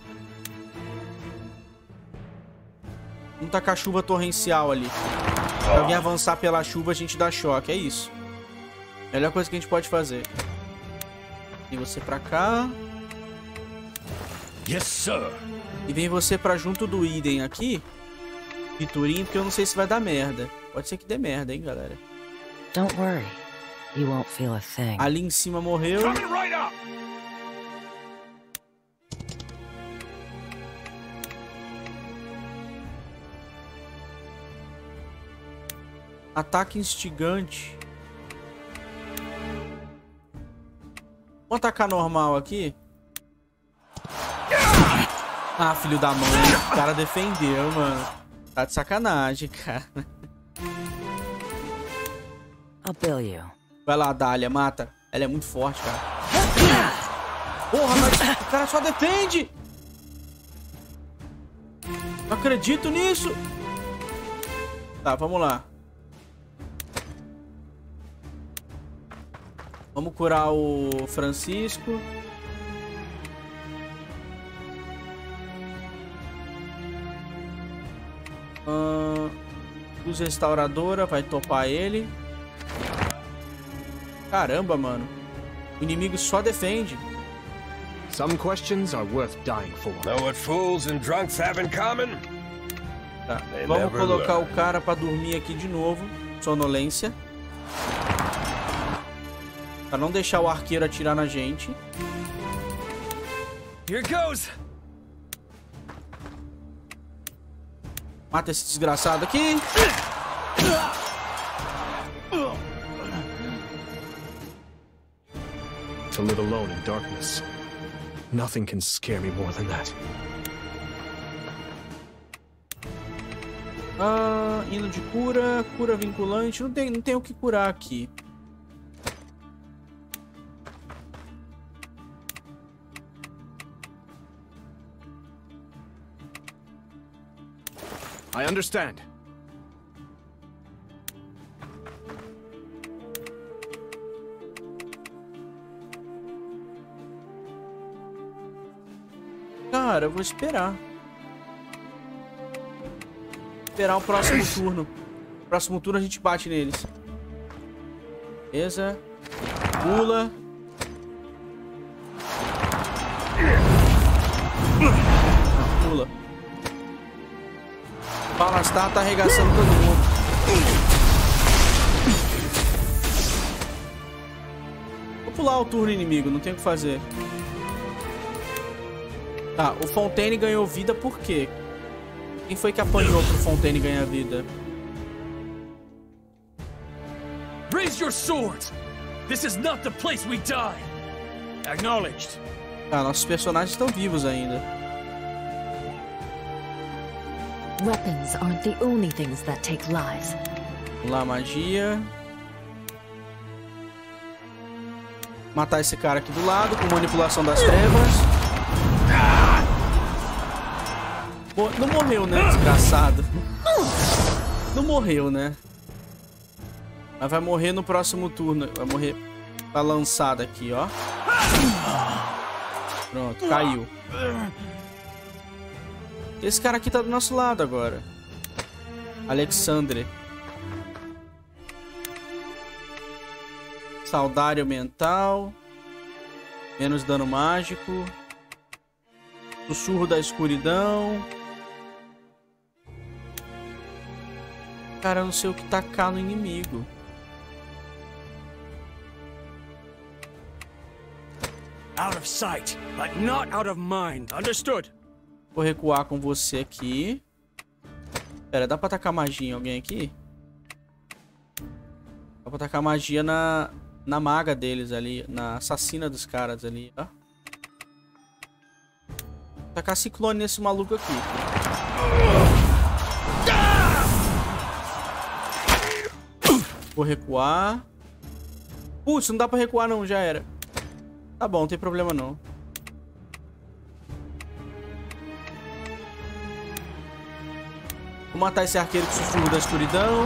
Vamos tacar chuva torrencial ali. Se alguém avançar pela chuva, a gente dá choque. É isso. Melhor coisa que a gente pode fazer. Vem você pra cá. Yes, sir. E vem você pra junto do Iden aqui. Viturinho, porque eu não sei se vai dar merda. Pode ser que dê merda, hein, galera. Don't worry. You won't feel a thing. Ali em cima morreu. Right up. Ataque instigante. Vamos atacar normal aqui. Ah, filho da mãe. O cara defendeu, mano. Tá de sacanagem, cara. I'll bill you. Vai lá, Dália, mata. Ela é muito forte, cara. Porra, mas o cara só defende. Não acredito nisso. Tá, vamos lá. Vamos curar o Francisco. Luz restauradora, vai topar ele. Caramba, mano. O inimigo só defende. Some questions are worth dying for. Know what fools and drunks have in common? Tá, vamos colocar o cara pra dormir aqui de novo. Sonolência. Pra não deixar o arqueiro atirar na gente. Here goes. Mata esse desgraçado aqui. To live alone in darkness. Nothing can scare me more than that. Hino de cura, cura vinculante. Não tem o que curar aqui. I understand. Cara, eu vou esperar. Esperar o próximo turno. Próximo turno a gente bate neles. Beleza. Pula. Pula. O Balastar tá arregaçando todo mundo. Vou pular o turno inimigo, não tem o que fazer. Tá, o Fontaine ganhou vida por quê? Quem foi que apanhou pro Fontaine ganhar vida? Raise your swords! This is not the place we die! Acknowledged. Tá, nossos personagens estão vivos ainda. Weapons aren't the only things that take lives. Vamos lá, magia. Matar esse cara aqui do lado com manipulação das trevas. Não morreu, né, desgraçado? Não morreu, né? Mas vai morrer no próximo turno. Vai morrer pra lançada aqui, ó. Pronto, caiu. Esse cara aqui tá do nosso lado agora. Alexandre. Saudário mental. Menos dano mágico. Sussurro da escuridão. Cara, eu não sei o que tacar no inimigo. out of sight, but not out of mind. Understood? Vou recuar com você aqui. Pera, dá pra tacar magia em alguém aqui? Dá pra tacar magia na maga deles ali, na assassina dos caras ali, tá? Vou tacar ciclone nesse maluco aqui. Vou recuar. Putz, não dá pra recuar não, já era. Tá bom, não tem problema não. Vou matar esse arqueiro com sussurro da escuridão.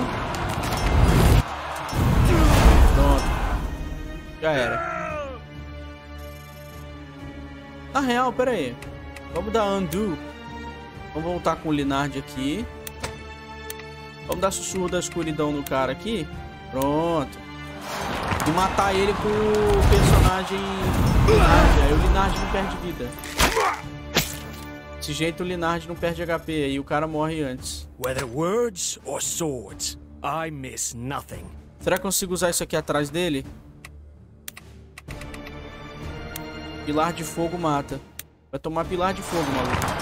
Pronto. Já era. Na real, pera aí. Vamos dar undo. Vamos voltar com o Linard aqui. Vamos dar sussurro da escuridão no cara aqui. Pronto. E matar ele com o personagem Linard. Aí o Linard não perde vida. Desse jeito o Linard não perde HP. Aí o cara morre antes. Whether words or swords, I miss nothing. Será que eu consigo usar isso aqui atrás dele? Pilar de fogo mata. Vai tomar pilar de fogo, maluco.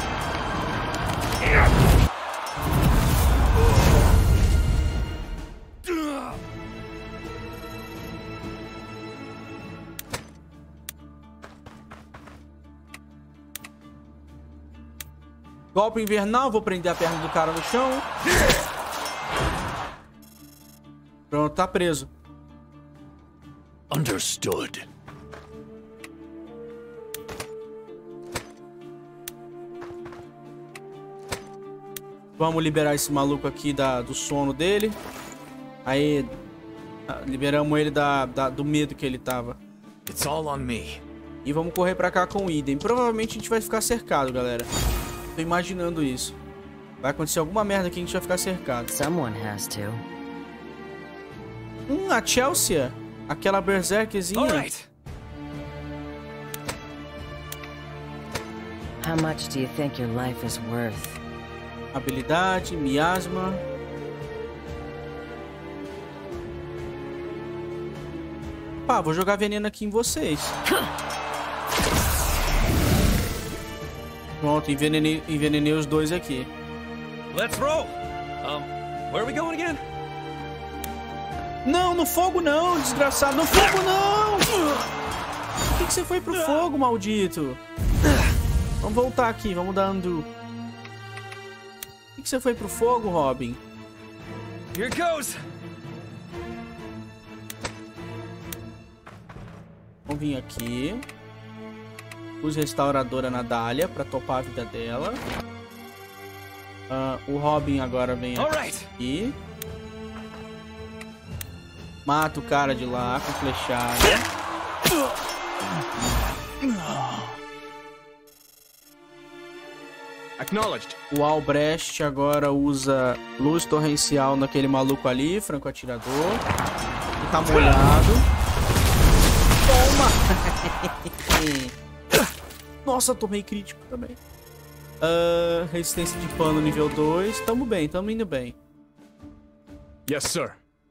Golpe invernal, vou prender a perna do cara no chão. Pronto, tá preso. Understood. Vamos liberar esse maluco aqui do sono dele. Aí, liberamos ele do medo que ele tava. It's all on me. E vamos correr pra cá com o Eden. Provavelmente a gente vai ficar cercado, galera. Tô imaginando isso. Vai acontecer alguma merda aqui, a gente vai ficar cercado. Someone has to. A Chelsea. Aquela berserkzinha. Alright. How much do you think your life is worth? Habilidade, miasma. Pá, vou jogar veneno aqui em vocês. Pronto, envenenei os dois aqui. Let's roll. Where are we going again? Não, no fogo não, desgraçado. No fogo não! Por que você foi pro fogo, maldito? Vamos voltar aqui, vamos dar undo. Por que você foi pro fogo, Robin? Here goes. Vamos vir aqui. Use restauradora na Dália pra topar a vida dela. O Robin agora vem aqui. Mata o cara de lá com flechada. Acknowledged. O Albrecht agora usa luz torrencial naquele maluco ali, franco atirador. Ele tá molhado. Toma! Nossa, tomei crítico também. Resistência de pano nível 2. Tamo bem, tamo indo bem. Yes, sir.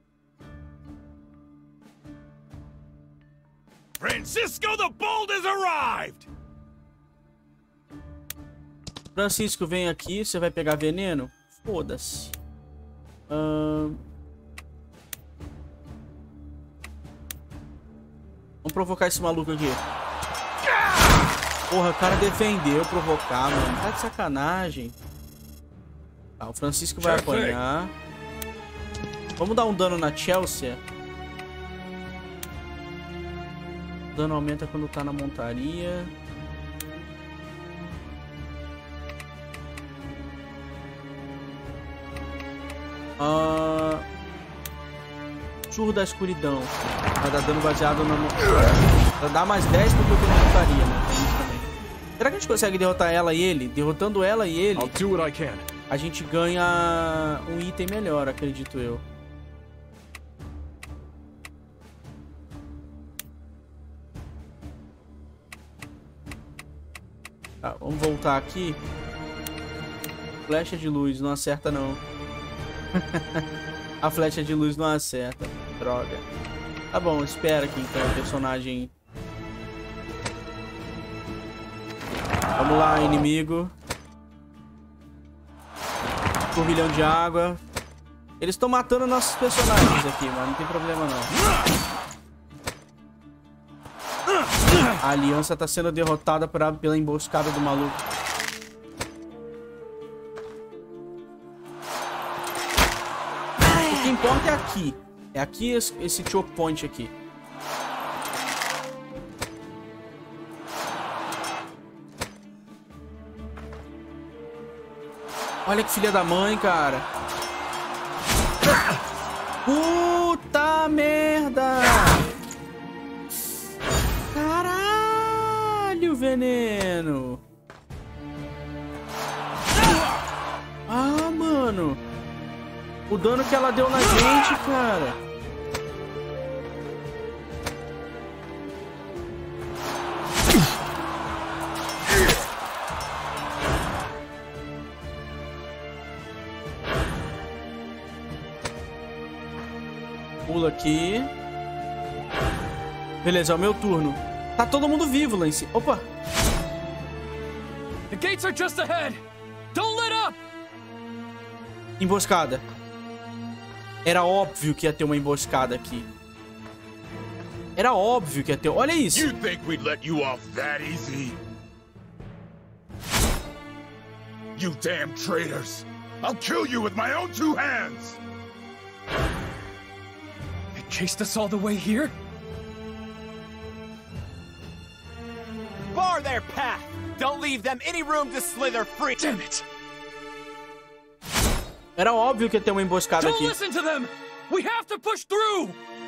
Francisco the Bold has arrived! Francisco, vem aqui. Você vai pegar veneno? Foda-se. Vamos provocar esse maluco aqui. Porra, o cara defendeu provocar, mano. Tá de sacanagem. Tá, o Francisco vai apanhar. Vamos dar um dano na Chelsea. O dano aumenta quando tá na montaria. Churro da escuridão. Vai dar dano baseado na... Vai dar mais 10 porque eu tenho na montaria, né? Tem isso também. Será que a gente consegue derrotar ela e ele? Derrotando ela e ele, a gente ganha um item melhor, acredito eu. Tá, vamos voltar aqui. Flecha de luz, não acerta não. A flecha de luz não acerta. Droga. Tá bom, espera aqui então o personagem Vamos lá, inimigo. Turbilhão de água. Eles estão matando nossos personagens aqui, mano. Não tem problema, não. A aliança tá sendo derrotada pela emboscada do maluco. O que importa é aqui. É aqui esse choke point aqui. Olha que filha da mãe, cara. Puta merda! Caralho, veneno! Ah, mano! O dano que ela deu na gente, cara! Pula aqui. Beleza, é o meu turno. Tá todo mundo vivo lá em cima. Opa! The gates are just ahead. Don't let up. Emboscada. Era óbvio que ia ter uma emboscada aqui. Era óbvio que ia ter. Olha isso. You think we'd let you off that easy? You damn traitors! I'll kill you with my own 2 hands! They chased us all the way here? Bar their path! Don't leave them any room to slither free! Damn it! Era óbvio que ia ter uma emboscada aqui. Don't listen to them! We have to push through!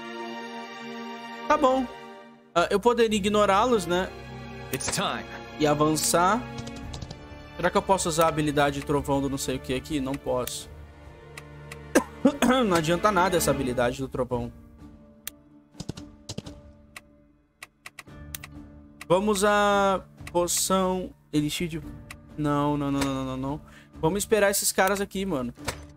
Tá bom. Eu poderia ignorá-los, né? It's time. E avançar. Será que eu posso usar a habilidade de trovão do não sei o que aqui? Não posso. Não adianta nada essa habilidade do trovão. Vamos a poção elixir de... Não. Vamos esperar esses caras aqui, mano.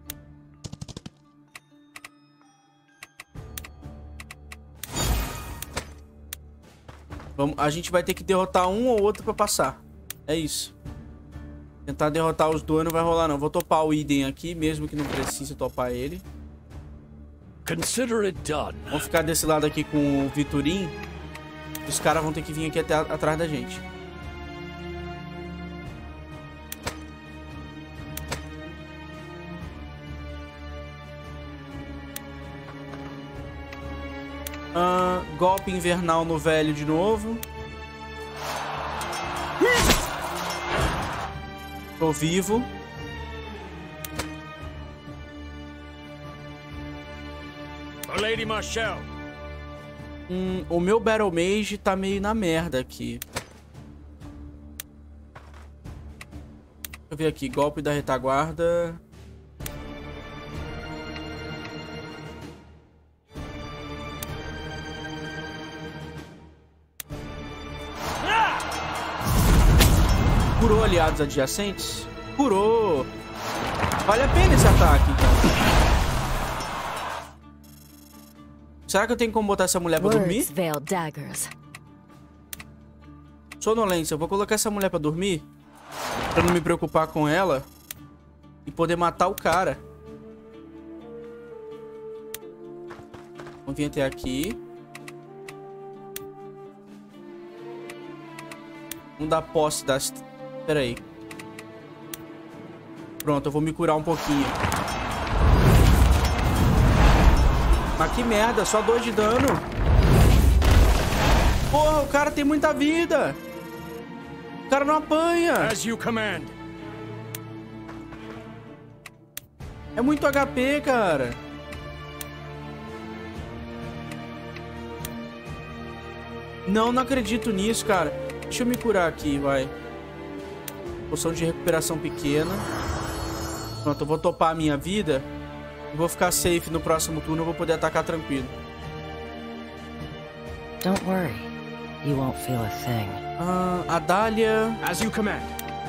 A gente vai ter que derrotar um ou outro pra passar. É isso. Tentar derrotar os dois não vai rolar, não. Vou topar o Iden aqui, mesmo que não precise topar ele. Consider it done. Vamos ficar desse lado aqui com o Viturin. Os caras vão ter que vir aqui até atrás da gente. Golpe invernal no velho de novo. Tô vivo. Lady Marshall. O meu Battle Mage tá meio na merda aqui. Deixa eu ver aqui. Golpe da retaguarda. Curou aliados adjacentes? Curou. Vale a pena esse ataque, então. Será que eu tenho como botar essa mulher pra dormir? Sonolência. Eu vou colocar essa mulher pra dormir. Pra não me preocupar com ela. E poder matar o cara. Vamos vir até aqui. Vamos dar posse das... Pera aí. Pronto, eu vou me curar um pouquinho. Mas que merda, só 2 de dano. Porra, o cara tem muita vida. O cara não apanha. As you command. É muito HP, cara. Não acredito nisso, cara. Deixa eu me curar aqui, vai. Poção de recuperação pequena. Pronto, eu vou topar a minha vida. E vou ficar safe no próximo turno. Eu vou poder atacar tranquilo. Don't worry. You won't feel a thing. A Dahlia. As you command.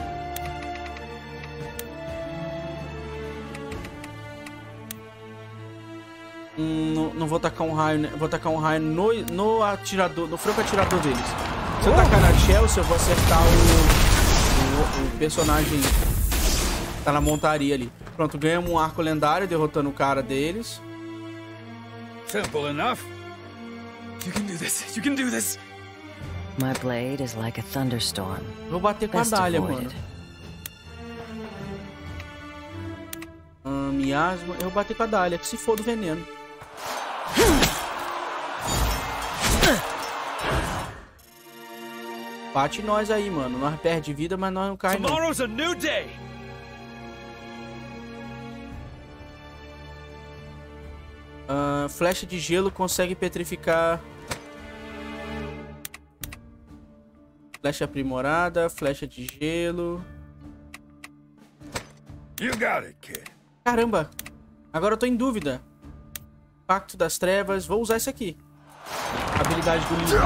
Não vou tacar um raio, né? Vou tacar um raio no atirador, no franco atirador deles. Se eu tacar na Chelsea, eu vou acertar o... o personagem tá na montaria ali. Pronto, ganhamos um arco lendário derrotando o cara deles. Simple enough. You can do this. You can do this. My blade is like a thunderstorm. Vou bater com a dália, mano. Miasma. Eu vou bater com a dália, que se for do veneno. Bate nós aí, mano. Nós perde vida, mas nós não cai não. Tomorrow's a new day. Flecha de gelo consegue petrificar. Flecha aprimorada, flecha de gelo. You got it, kid. Caramba. Agora eu tô em dúvida. Pacto das Trevas. Vou usar esse aqui. Habilidade do livro.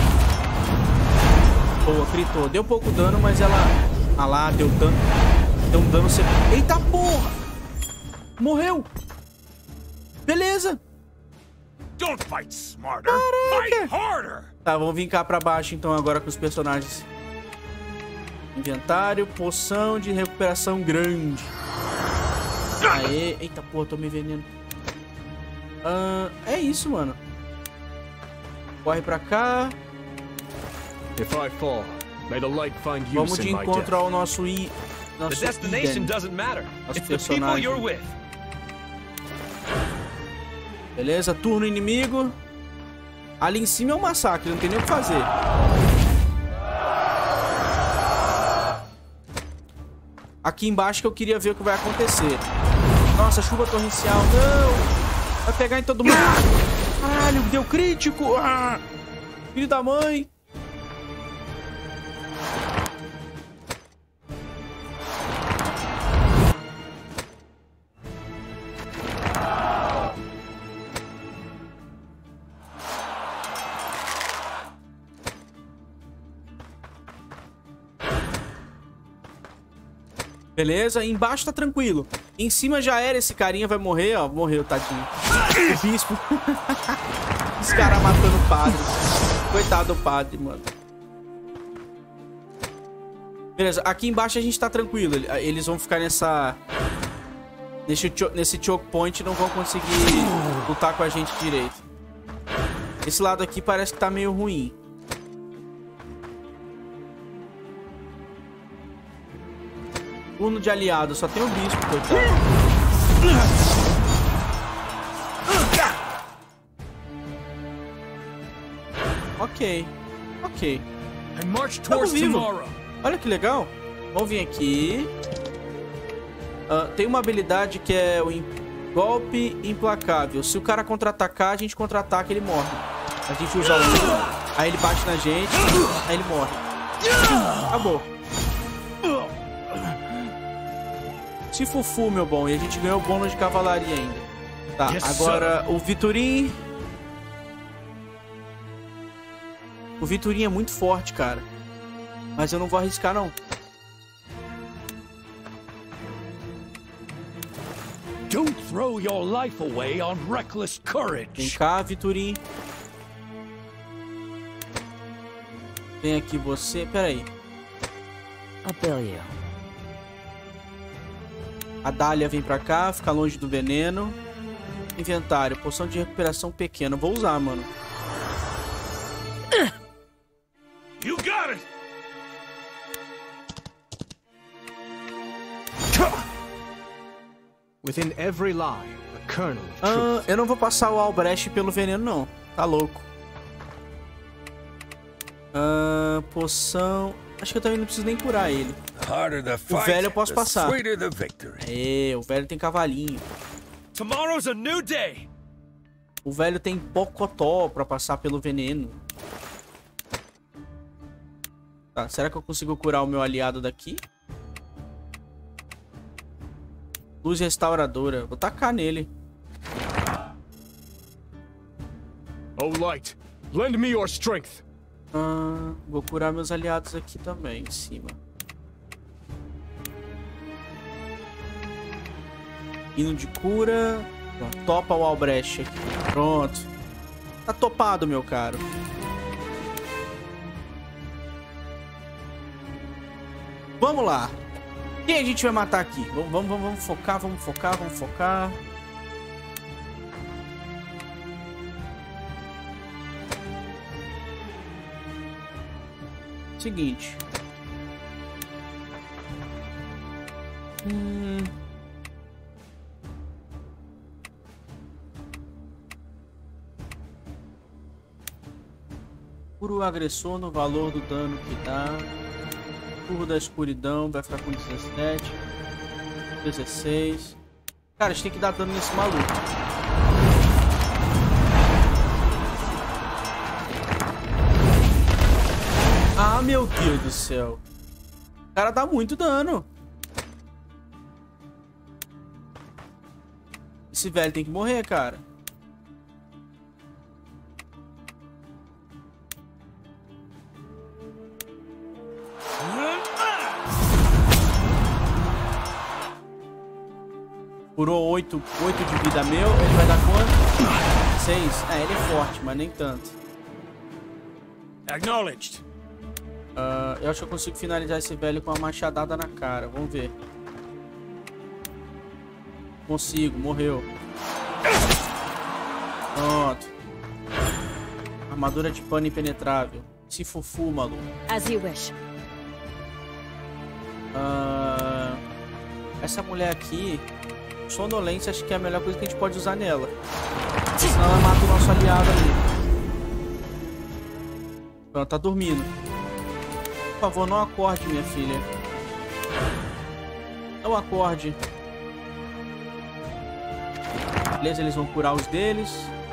Boa, critou. Deu pouco dano, mas ela... Ah lá, deu dano. Deu um dano... Eita porra! Morreu! Beleza! Don't fight smarter. Fight harder. Tá, vamos vir cá pra baixo então agora com os personagens. Inventário, poção de recuperação grande. Aê, eita porra, tô me envenenando. É isso, mano. Corre pra cá. If I fall, may the light find use vamos de in my encontro death. ao nosso The destination doesn't matter. It's the people you're with. Beleza, turno inimigo. Ali em cima é um massacre, não tem nem o que fazer. Aqui embaixo que eu queria ver o que vai acontecer. Nossa, chuva torrencial, não! Vai pegar em todo mundo. Caralho, deu crítico. Filho da mãe. Beleza, embaixo tá tranquilo. Em cima já era, esse carinha vai morrer, ó. Morreu, tadinho. O bispo. Os caras matando o padre. Coitado do padre, mano. Beleza, aqui embaixo a gente tá tranquilo. Eles vão ficar nessa... Nesse choke point, não vão conseguir lutar com a gente direito. Esse lado aqui parece que tá meio ruim. Turno de aliado, só tem o bispo, coitado. Ok. Ok. Estamos vivos. Olha que legal. Vamos vir aqui. Tem uma habilidade que é o golpe implacável. Se o cara contra-atacar, a gente contra-ataca, ele morre. A gente usa o aí ele bate na gente, aí ele morre. Acabou. Se fufu, meu bom. E a gente ganhou o bônus de cavalaria ainda. Tá, agora o Viturin. O Viturin é muito forte, cara. Mas eu não vou arriscar, não. Don't throw your life away on reckless courage. Vem cá, Viturin. Vem aqui você. Pera aí. A Dália vem pra cá, fica longe do veneno. Inventário, poção de recuperação pequena. Vou usar, mano. You got it. Within every lie, a kernel of truth. Eu não vou passar o Albrecht pelo veneno, não. Tá louco. Poção... Acho que eu também não preciso nem curar ele. O velho eu posso passar. O velho tem cavalinho. Tomorrow's a new day. O velho tem pocotó pra passar pelo veneno. Tá, será que eu consigo curar o meu aliado daqui? Luz restauradora. Vou tacar nele. Oh, light, lend me your strength. Vou curar meus aliados aqui também, em cima. Hino de cura. Topa o Albrecht aqui. Pronto. Tá topado, meu caro. vamos lá. Quem a gente vai matar aqui? Vamos focar, vamos focar, vamos focar. Seguinte. Cura o agressor no valor do dano que dá. Curro da escuridão vai ficar com 17. 16. Cara, a gente tem que dar dano nesse maluco. Ah, meu Deus do céu. O cara dá muito dano. Esse velho tem que morrer, cara. Curou 8 de vida meu. Ele vai dar quanto? 6. É, ele é forte, mas nem tanto. Acknowledged. Eu acho que eu consigo finalizar esse velho com uma machadada na cara. Vamos ver. Consigo, morreu. Pronto. Armadura de pano impenetrável. Se fufu, maluco. As you wish. Essa mulher aqui, sonolência, acho que é a melhor coisa que a gente pode usar nela. Senão ela mata o nosso aliado ali. Pronto, tá dormindo. Por favor, não acorde, minha filha. Não acorde. Beleza, eles vão curar os deles.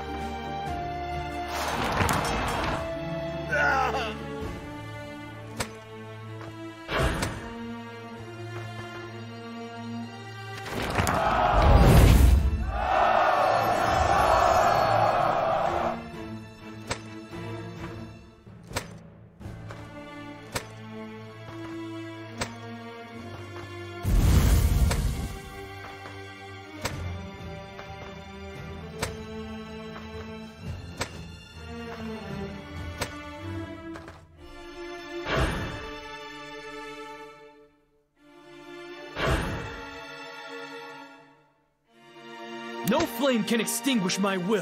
No flame can extinguish my will.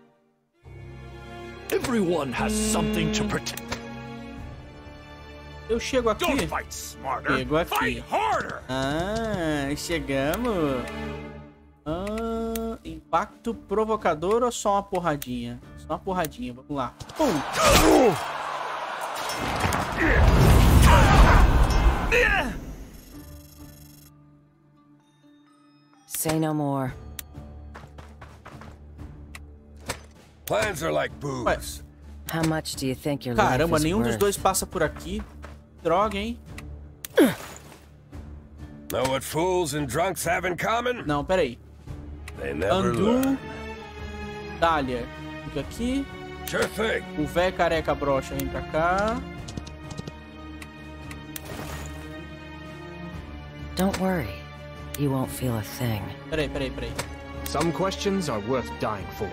Everyone has something to protect. Eu chego aqui. Don't fight smarter. Chego aqui. Fight harder. Chegamos. Impacto provocador ou só uma porradinha? Só uma porradinha, vamos lá. Pum. Say no more. Plans are like booze. How much do you think your Caramba, life is nenhum dos worth? dois passa por aqui. Droga, hein? Know what fools and drunks have in common? Não, peraí. They never Andu. learn. Dália. Fica aqui. Sure thing. O velho careca brocha vem pra cá. Don't worry. You won't feel a thing. Peraí. Some questions are worth dying for.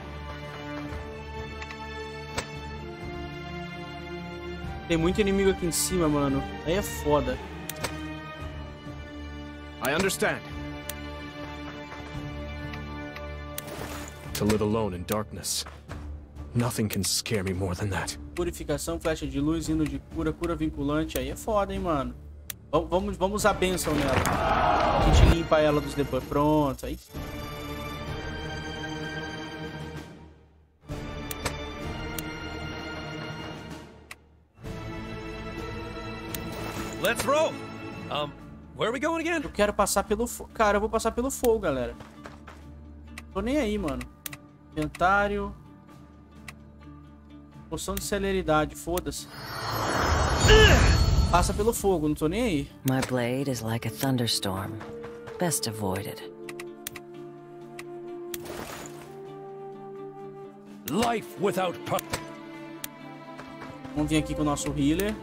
Tem muito inimigo aqui em cima, mano. Aí é foda. I understand. To live alone in darkness. Nothing can scare me more than that. Purificação, flecha de luz, hino de cura, cura vinculante. Aí é foda, hein, mano. Vamos usar bênção nela. A gente limpa ela dos debuffs. Pronto, aí. Let's roll. Where are we going again? Eu quero passar pelo fogo. Cara, eu vou passar pelo fogo, galera. Tô nem aí, mano. Inventário. Poção de celeridade, foda-se. Passa pelo fogo, não tô nem aí. My blade is like a thunderstorm. Best avoided. Life without Vamos vir aqui com o nosso healer.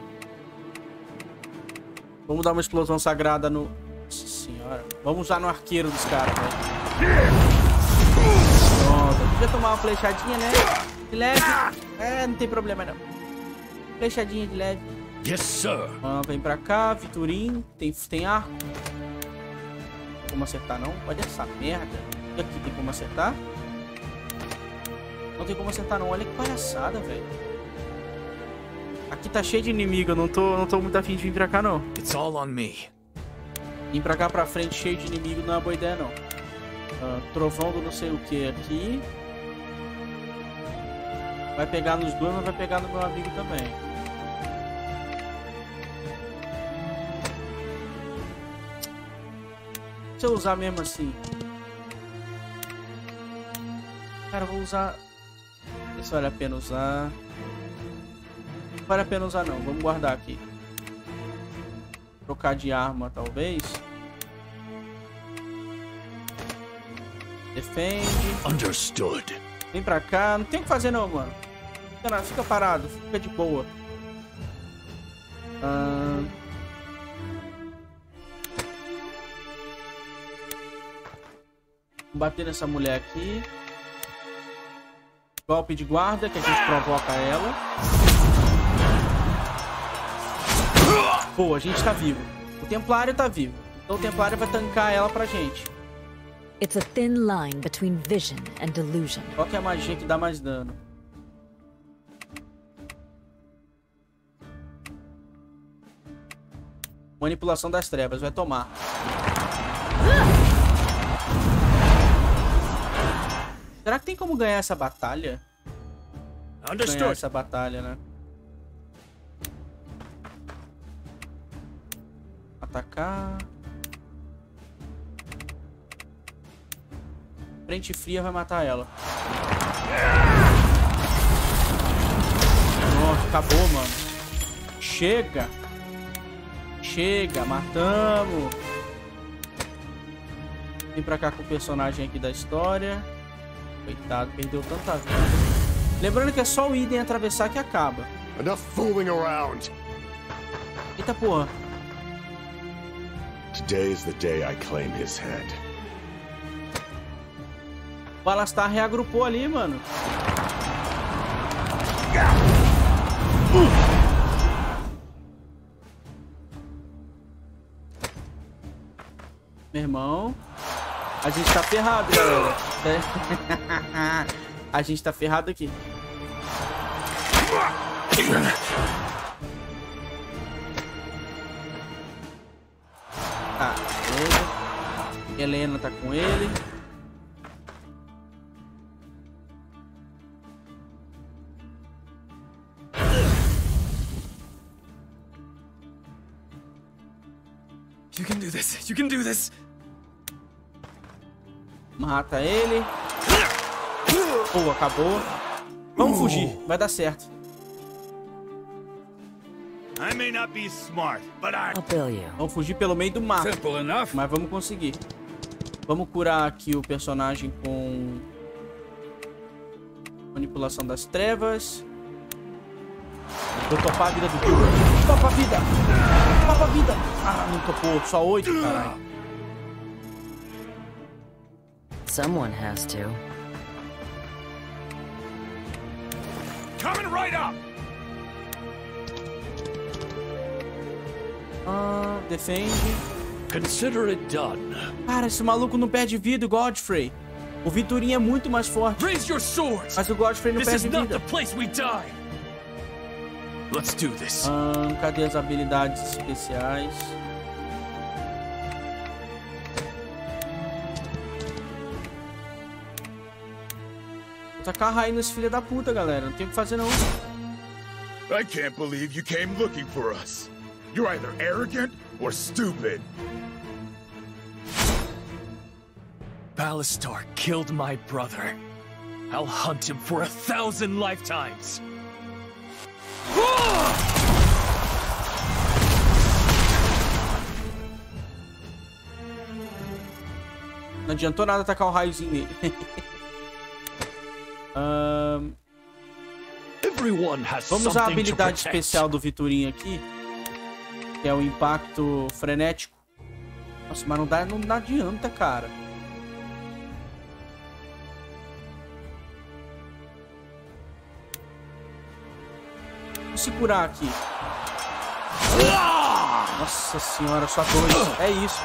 Vamos dar uma explosão sagrada no... Nossa senhora. Vamos usar no arqueiro dos caras, velho. Pronto. Podia tomar uma flechadinha, né? De leve. Não tem problema, não. Flechadinha de leve. Yes, sir. Vem pra cá, Viturin. Tem arco. Tem como acertar, não? Olha essa merda. E aqui, tem como acertar? Não tem como acertar, não. Olha que palhaçada, velho. Aqui tá cheio de inimigo. Eu não tô muito afim de vir pra cá, não. It's all on me. Vir pra cá pra frente cheio de inimigo não é uma boa ideia, não. Trovão do não sei o que aqui. Vai pegar nos dois, mas vai pegar no meu amigo também. Se eu usar mesmo assim. Cara, eu vou usar. Se vale a pena usar. Não vale a pena usar, não. Vamos guardar aqui. Trocar de arma, talvez. Defende. Understood. Vem pra cá. Não tem o que fazer, não, mano. Fica parado. Fica de boa. Vou bater nessa mulher aqui. Golpe de guarda, que a gente provoca ela. Boa, a gente tá vivo. O Templário tá vivo. Então o Templário vai tancar ela pra gente. It's a thin line between vision and delusion. Qual que é a magia que dá mais dano? Manipulação das trevas, vai tomar. Será que tem como ganhar essa batalha? Ganhar essa batalha, né? Atacar. Frente fria vai matar ela. Nossa, acabou, mano. Chega. Chega, matamos. Vem pra cá com o personagem aqui da história. Coitado, perdeu tanta vida. Lembrando que é só o item atravessar que acaba. Enough fooling around. Eita porra. Today is the day I claim his head. O Balastar reagrupou ali, mano. Meu irmão, a gente tá ferrado, galera. A gente tá ferrado aqui. Tá, beleza. Helena tá com ele. You can do this. You can do this. Mata ele. Pô, acabou. Vamos fugir, vai dar certo. I may not be smart, but Vamos fugir pelo meio do mato. Simple enough. Mas vamos conseguir. Vamos curar aqui o personagem com manipulação das trevas. Vou topar a vida do Gil. Topa a vida! Topa a vida! Ah, não topou. Só 8, caralho. Someone has to. Coming right up. Defende. Consider it done. Cara, esse maluco não perde vida, o Godfrey. O Viturin é muito mais forte. Raise your swords. Mas o Godfrey não perde vida. This is not the place we die. Let's do this. Cadê as habilidades especiais? Vou tacar a rainha nesse filho da puta, galera. Não tem o que fazer, não. I can't believe you came looking for us. You're either arrogant or stupid. Balastar killed my brother. I'll hunt him for 1,000 lifetimes. Não adiantou nada atacar um raiozinho nele. Vamos usar a habilidade especial do Viturin aqui, que é o impacto frenético. Nossa, mas não adianta, cara. Vamos se curar aqui. Nossa senhora, só dois. É isso.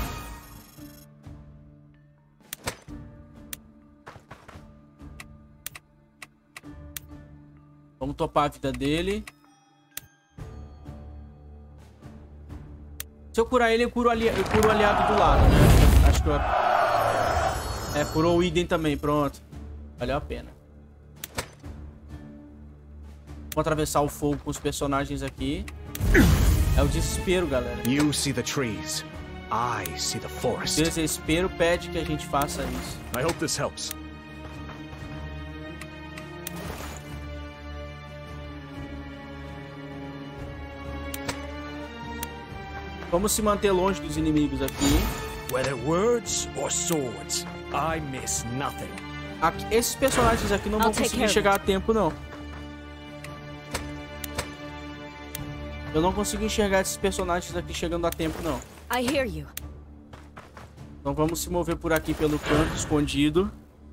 Vamos topar a vida dele. Se eu curar ele, eu curo o aliado do lado, né? Acho que eu... curou o Iden também, pronto. Valeu a pena. Vou atravessar o fogo com os personagens aqui. É o desespero, galera. You see the trees. I see the forest. O desespero pede que a gente faça isso. I hope this helps. Vamos se manter longe dos inimigos aqui. Whether words or swords, I miss nothing. Esses personagens aqui não vão conseguir chegar a tempo, não. Eu não consigo enxergar esses personagens aqui chegando a tempo, não. I hear you. Então vamos se mover por aqui pelo canto, escondido.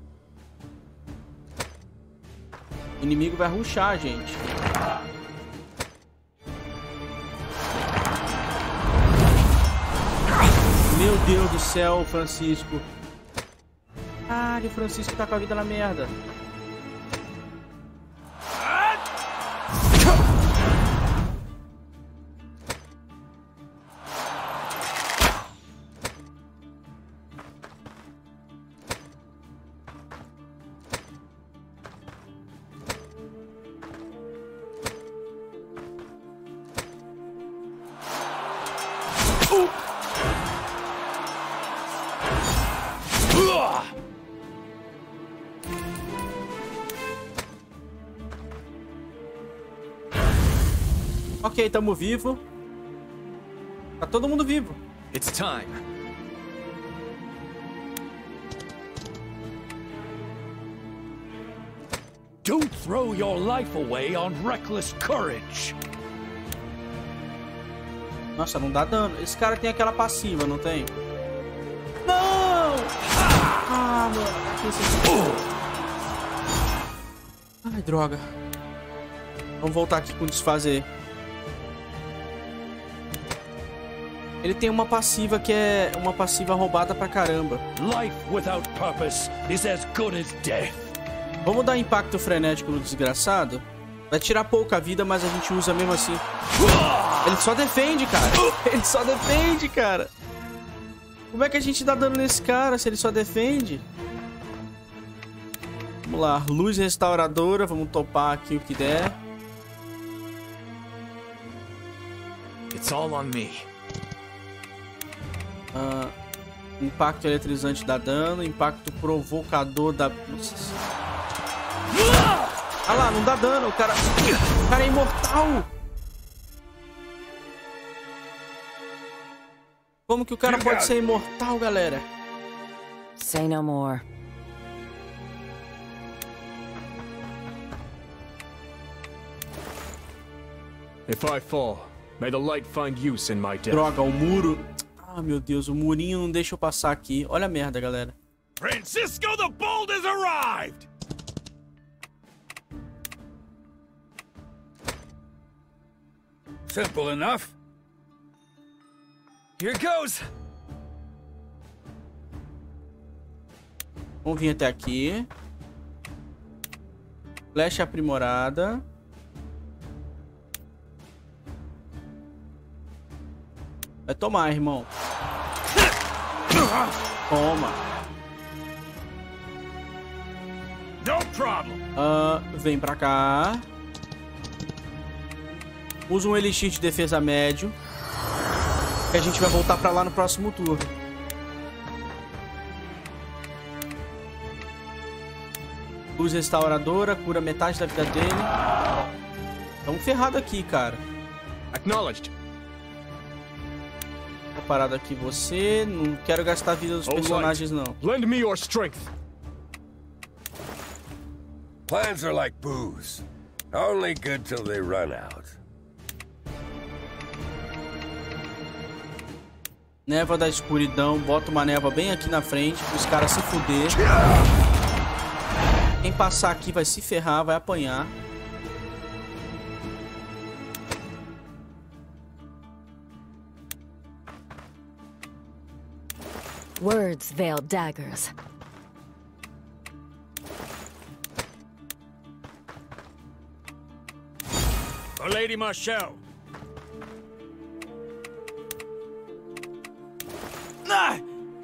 O inimigo vai rushar, gente. Meu Deus do céu, Francisco. Caralho, o Francisco tá com a vida na merda. Ok, tamo vivo. Tá todo mundo vivo. It's time. Don't throw your life away on reckless courage. Nossa, não dá dano. Esse cara tem aquela passiva, não tem? Não! Ah, mano. Ai, droga. Vamos voltar aqui com desfazer. Ele tem uma passiva que é uma passiva roubada pra caramba. Life without purpose is as good as death. Vamos dar impacto frenético no desgraçado. Vai tirar pouca vida, mas a gente usa mesmo assim. Ele só defende, cara. Ele só defende, cara. Como é que a gente dá dano nesse cara se ele só defende? Vamos lá, luz restauradora. Vamos topar aqui o que der. It's all on me. Impacto eletrizante dá dano. Impacto provocador dá... Nossa. Ah lá, não dá dano. O cara é imortal. Como que o cara pode ser imortal, galera? Say no more. If I fall, may the light find use in my death. Droga, o muro. Ah, meu Deus, o murinho não deixa eu passar aqui. Olha a merda, galera. Francisco the Bold has arrived! Simple enough. Here goes. Vamos vir até aqui. Flecha aprimorada. Vai tomar, irmão. Toma. No problem. Vem pra cá. Usa um elixir de defesa médio. Que a gente vai voltar pra lá no próximo turno. Luz restauradora, cura metade da vida dele. Tamo ferrado aqui, cara. Acknowledged. Tá parado aqui você. Não quero gastar a vida dos personagens, não. Lend me your strength. Plans are like booze. Only good till they run out. Névoa da escuridão. Bota uma névoa bem aqui na frente para os caras se fuder. Quem passar aqui vai se ferrar, vai apanhar. Words veil daggers. For Lady Marshall. Ah!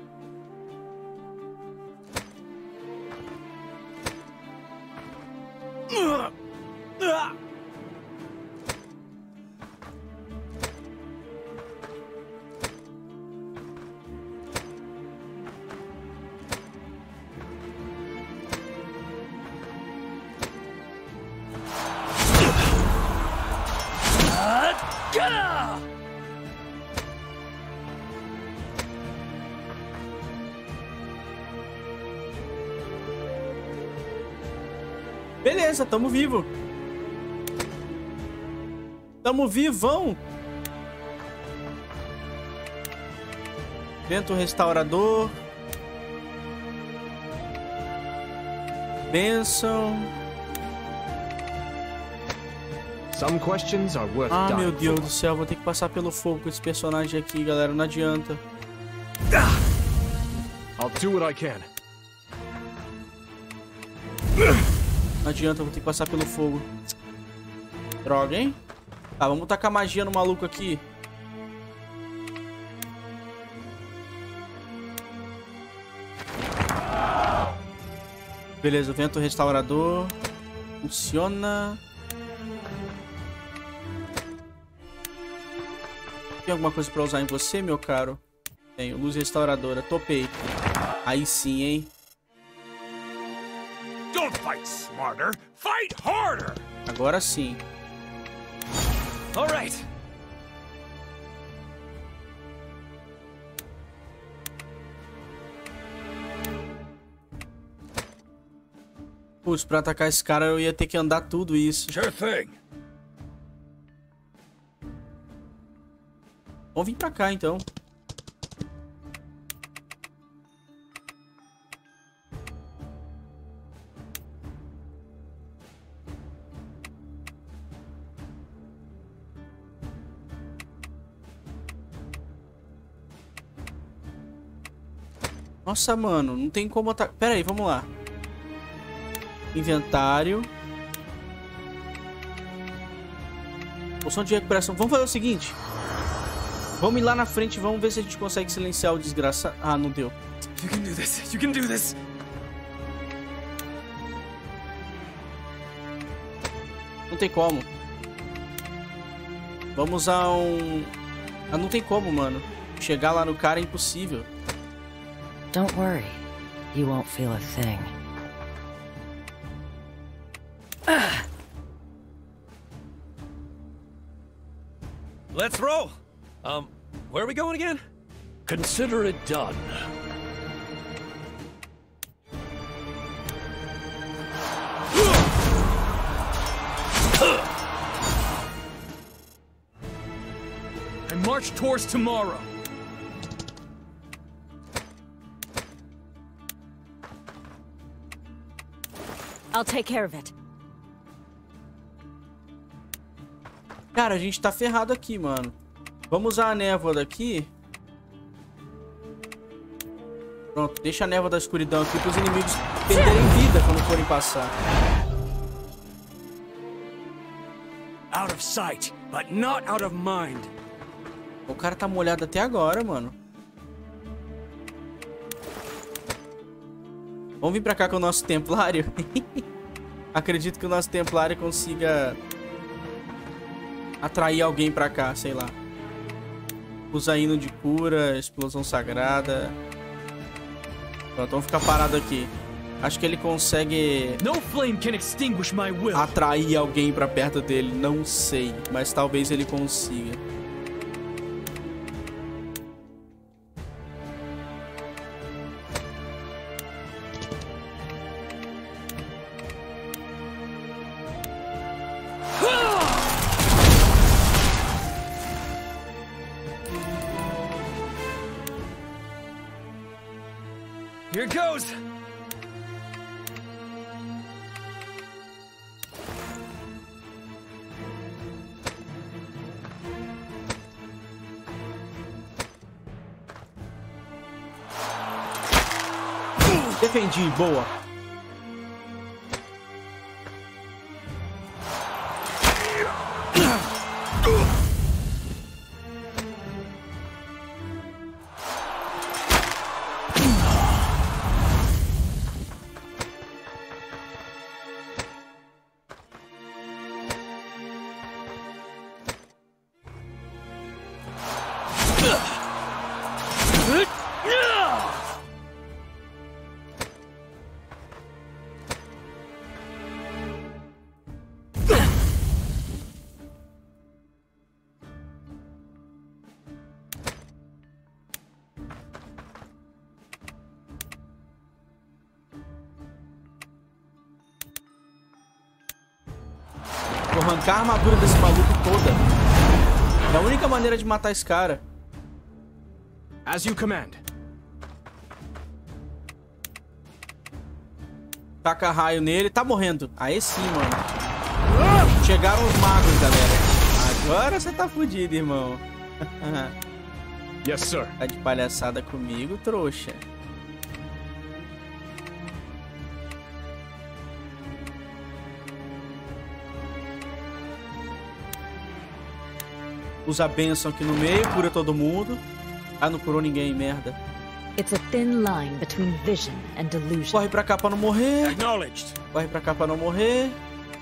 Beleza, tamo vivo. Tamo vivão. Vento restaurador. Bênção. Some questions are worth Ah, dying meu Deus for. do céu, vou ter que passar pelo fogo com esse personagem aqui, galera. Não adianta. I'll do what I can. Não adianta, eu vou ter que passar pelo fogo. Droga, hein? Tá, vamos tacar magia no maluco aqui. Beleza, vento restaurador. Funciona. Tem alguma coisa pra usar em você, meu caro? Tenho, luz restauradora, topei. Aí sim, hein? Don't fight smarter, fight harder. Agora sim. All right. Putz, pra atacar esse cara eu ia ter que andar tudo isso. Sure thing. Vamos vir pra cá, então. Nossa, mano, não tem como atacar. Pera aí, vamos lá. Inventário. Poção de recuperação. Vamos fazer o seguinte. Vamos ir lá na frente e vamos ver se a gente consegue silenciar o desgraça. Ah, não deu. You can do this. You can do this. Não tem como. Vamos usar um... Ah, não tem como, mano. Chegar lá no cara é impossível. Don't worry. You won't feel a thing. Let's roll. Where are we going again? Consider it done. I march towards tomorrow. I'll take care of it. Cara, a gente tá ferrado aqui, mano. Vamos usar a névoa daqui. Pronto, deixa a névoa da escuridão aqui para os inimigos perderem vida quando forem passar. Out of sight, but not out of mind. O cara tá molhado até agora, mano. Vamos vir pra cá com o nosso templário. Acredito que o nosso templário consiga atrair alguém pra cá, sei lá. Usa hino de cura, explosão sagrada. Pronto, vamos ficar parado aqui. Acho que ele consegue atrair alguém pra perto dele. Não sei, mas talvez ele consiga. Here goes! Defendi, boa. Vou arrancar a armadura desse maluco toda. É a única maneira de matar esse cara. As you command. Taca raio nele. Tá morrendo. Aí sim, mano. Chegaram os magos, galera. Agora você tá fudido, irmão. Yes, sir. Tá de palhaçada comigo, trouxa. Usa a bênção aqui no meio, cura todo mundo. Ah, não curou ninguém, merda. It's a thin line between vision and delusion. Corre pra cá pra não morrer. Acknowledged. Corre pra cá pra não morrer.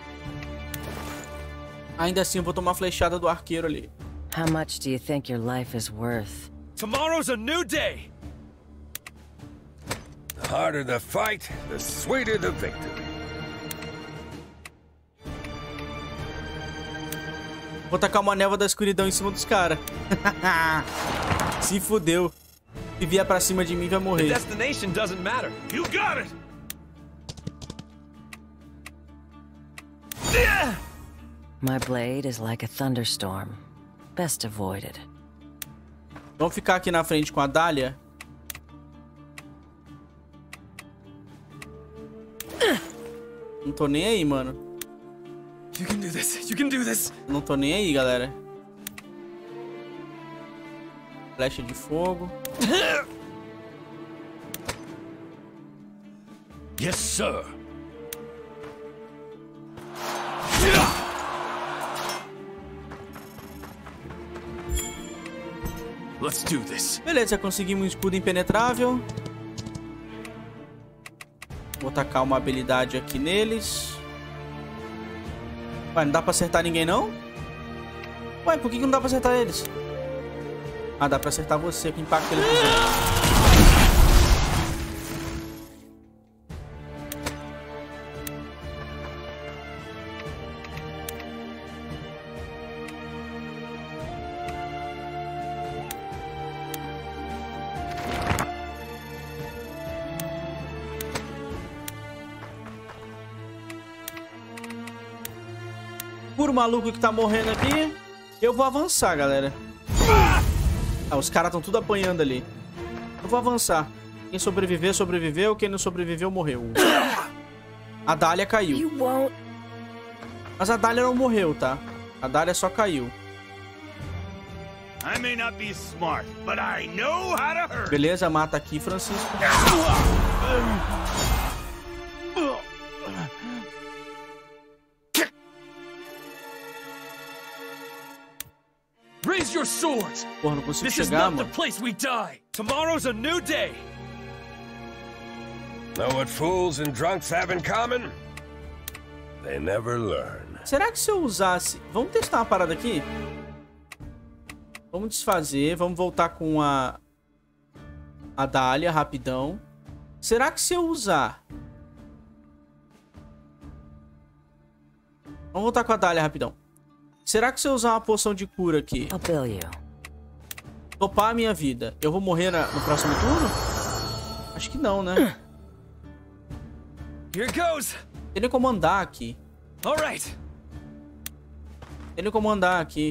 Ainda assim, eu vou tomar a flechada do arqueiro ali. How much do you think your life is worth? Tomorrow's a new day. The harder the fight, the sweeter the victory. Vou tacar uma névoa da escuridão em cima dos caras. Se fudeu. Se vier pra cima de mim, vai morrer. The destination doesn't matter. You got it! My blade is like a thunderstorm. Best avoided. Vamos ficar aqui na frente com a Dahlia. Não tô nem aí, mano. You can do this. You can do this. Não tô nem aí, galera. Flecha de fogo. Yes, sir. Let's do this. Beleza, conseguimos um escudo impenetrável. Vou tacar uma habilidade aqui neles. Ué, não dá pra acertar ninguém, não? Ué, por que não dá pra acertar eles? Ah, dá pra acertar você com o impacto que ele fizer. Por maluco que tá morrendo aqui, eu vou avançar, galera. Ah, os caras estão tudo apanhando ali. Eu vou avançar. Quem sobreviver, sobreviveu. Quem não sobreviveu, morreu. A Dahlia caiu. Mas a Dahlia não morreu, tá? A Dahlia só caiu. I may not be smart, but I know how to hurt. Beleza, mata aqui, Francisco. Raise your swords. Porra, não consigo This is chegar, not the mano. place we die. Tomorrow's a new day. Know what fools and drunks have in common? They never learn. Será que se eu usasse... Vamos testar uma parada aqui? Vamos desfazer. Vamos voltar com a Dahlia, rapidão. Será que se eu usar... Vamos voltar com a Dahlia, rapidão. Será que se eu usar uma poção de cura aqui... Topar a minha vida, eu vou morrer no próximo turno? Acho que não, né? Here goes. Tem nem como andar aqui. All right. Tem nem como andar aqui.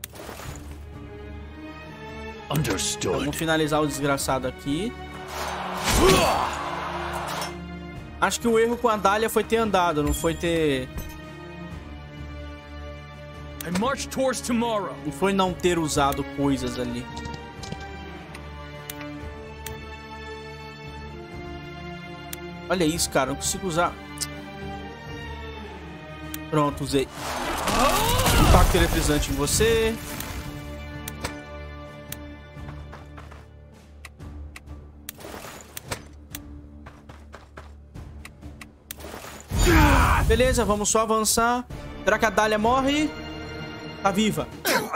Understood. Vamos finalizar o desgraçado aqui. Acho que o erro com a Dahlia foi ter andado, não foi ter... I march towards tomorrow. Não foi não ter usado coisas ali. Olha isso, cara. Não consigo usar. Pronto, usei. Impacto eletrizante em você. Beleza, vamos só avançar. Dracadalha morre. Tá viva.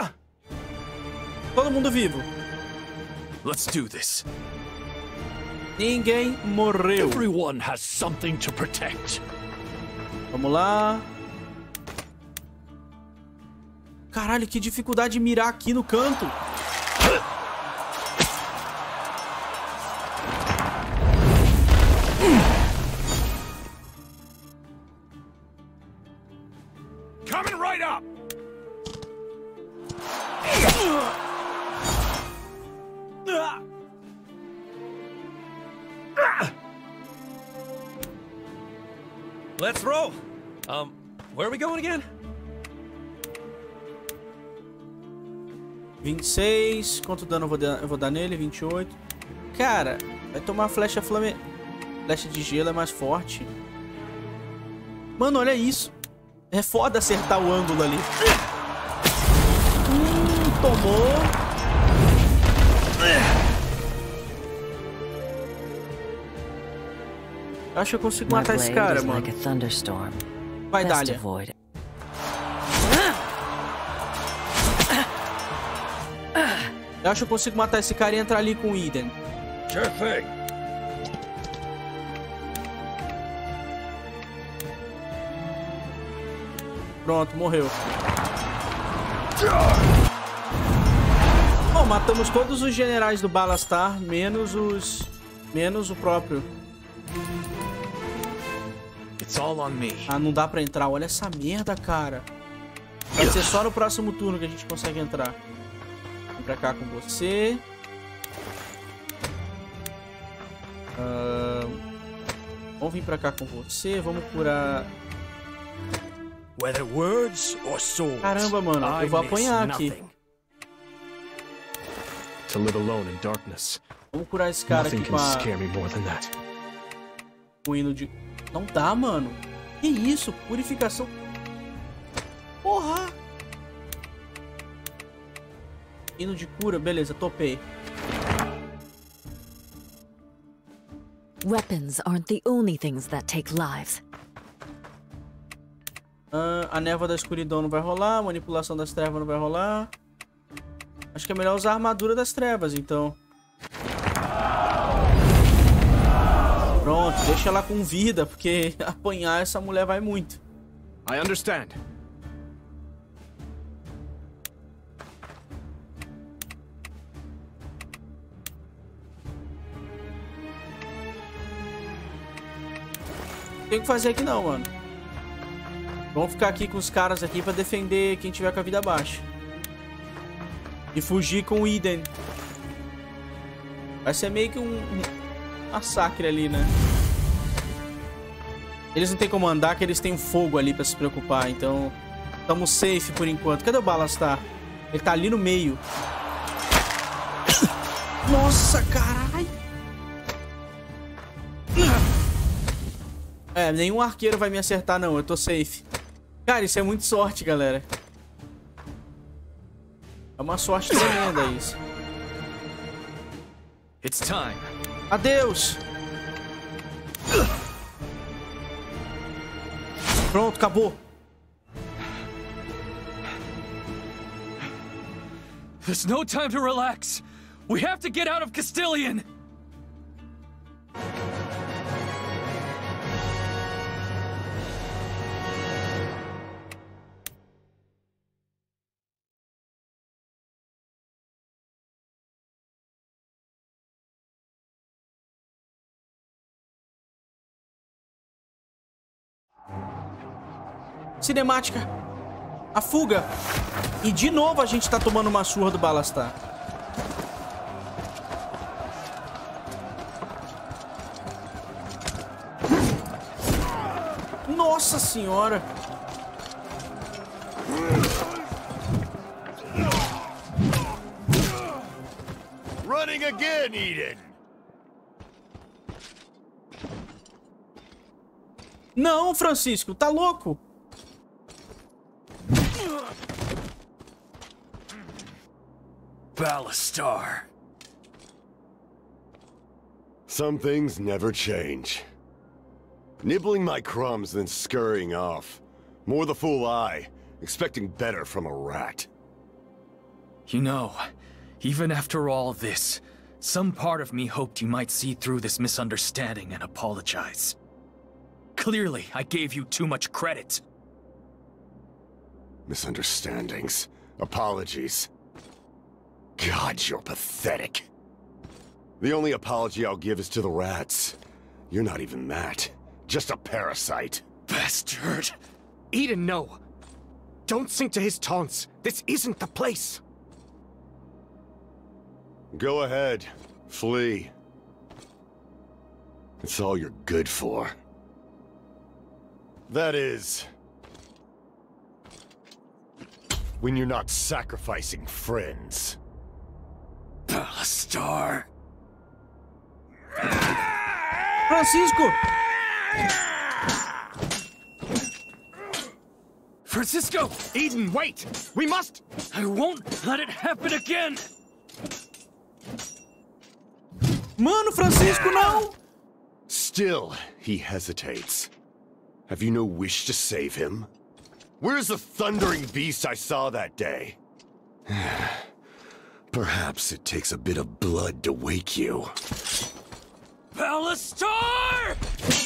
Todo mundo vivo. Let's do this. Ninguém morreu. Everyone has something to protect. Vamos lá. Caralho, que dificuldade de mirar aqui no canto. Coming right up. Let's roll. Where are we going again? 26. Quanto dano eu vou dar nele? 28. Cara, vai tomar flecha flame... Flecha de gelo é mais forte. Mano, olha isso. É foda acertar o ângulo ali. Tomou. Eu acho que eu consigo matar esse cara, mano. Vai, Dahlia. Eu acho que eu consigo matar esse cara e entrar ali com o Eden. Sure thing. Pronto, morreu. Bom, matamos todos os generais do Balastar, menos o próprio. It's all on me. Ah, não dá pra entrar. Olha essa merda, cara. Vai ser só no próximo turno que a gente consegue entrar. Vem pra cá com você. Vamos vir pra cá com você. Vamos curar... Whether words or swords, caramba, mano. Eu vou apanhar aqui. To live alone in darkness. Vamos curar esse cara aqui com a... o hino de... Não dá, mano. Que isso? Purificação... Porra! Hino de cura. Beleza, topei. Weapons aren't the only things that take lives. A névoa da escuridão não vai rolar. Manipulação das trevas não vai rolar. Acho que é melhor usar a armadura das trevas, então. Pronto, deixa ela com vida, porque apanhar essa mulher vai muito. I understand. Não tem o que fazer aqui não, mano. Vamos ficar aqui com os caras aqui pra defender quem tiver com a vida baixa. E fugir com o Eden. Vai ser meio que um massacre ali, né? Eles não tem como andar, que eles têm fogo ali pra se preocupar. Então, estamos safe por enquanto. Cadê o Balastar? Ele tá ali no meio. Nossa, caralho! É, nenhum arqueiro vai me acertar, não. Eu tô safe. Cara, isso é muito sorte, galera. É uma sorte tremenda isso. It's time. Adeus! Pronto, acabou. There's no time to relax. We have to get out of Castilian. Cinemática. A fuga. E de novo a gente tá tomando uma surra do Balastar. Nossa senhora. Running again, Eden. Não, Francisco, tá louco? Ballastar. Some things never change. Nibbling my crumbs, then scurrying off. More the fool I, expecting better from a rat. You know, even after all this, some part of me hoped you might see through this misunderstanding and apologize. Clearly, I gave you too much credit. Misunderstandings. Apologies. God, you're pathetic. The only apology I'll give is to the rats. You're not even that. Just a parasite. Bastard! Eden, no! Don't sink to his taunts. This isn't the place. Go ahead. Flee. It's all you're good for. That is... when you're not sacrificing friends. Ballastar. Francisco! Francisco! Eden, wait! We must... I won't let it happen again! Mano, Francisco, não! Still, he hesitates. Have you no wish to save him? Where's the thundering beast I saw that day? Perhaps it takes a bit of blood to wake you. Ballastar!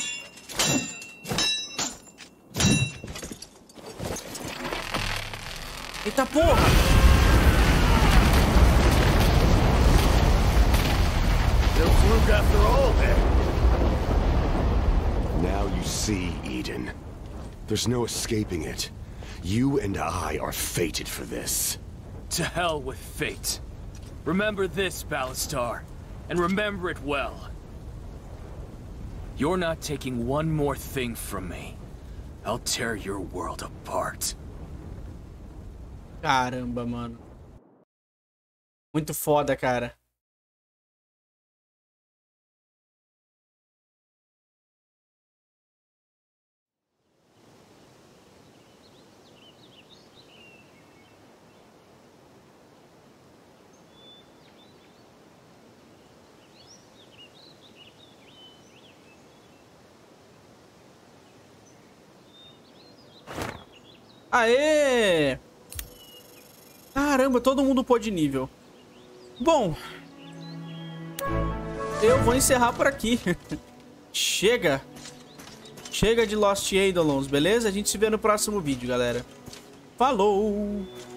Eita porra! Still fluke after all, then. Now you see, Eden. There's no escaping it. You and I are fated for this. To hell with fate. Remember this, Ballastar, and remember it well. You're not taking one more thing from me. I'll tear your world apart. Caramba, mano. Muito foda, cara. Aê! Caramba, todo mundo pôde nível. Bom, eu vou encerrar por aqui. Chega. Chega de Lost Eidolons, beleza? A gente se vê no próximo vídeo, galera. Falou!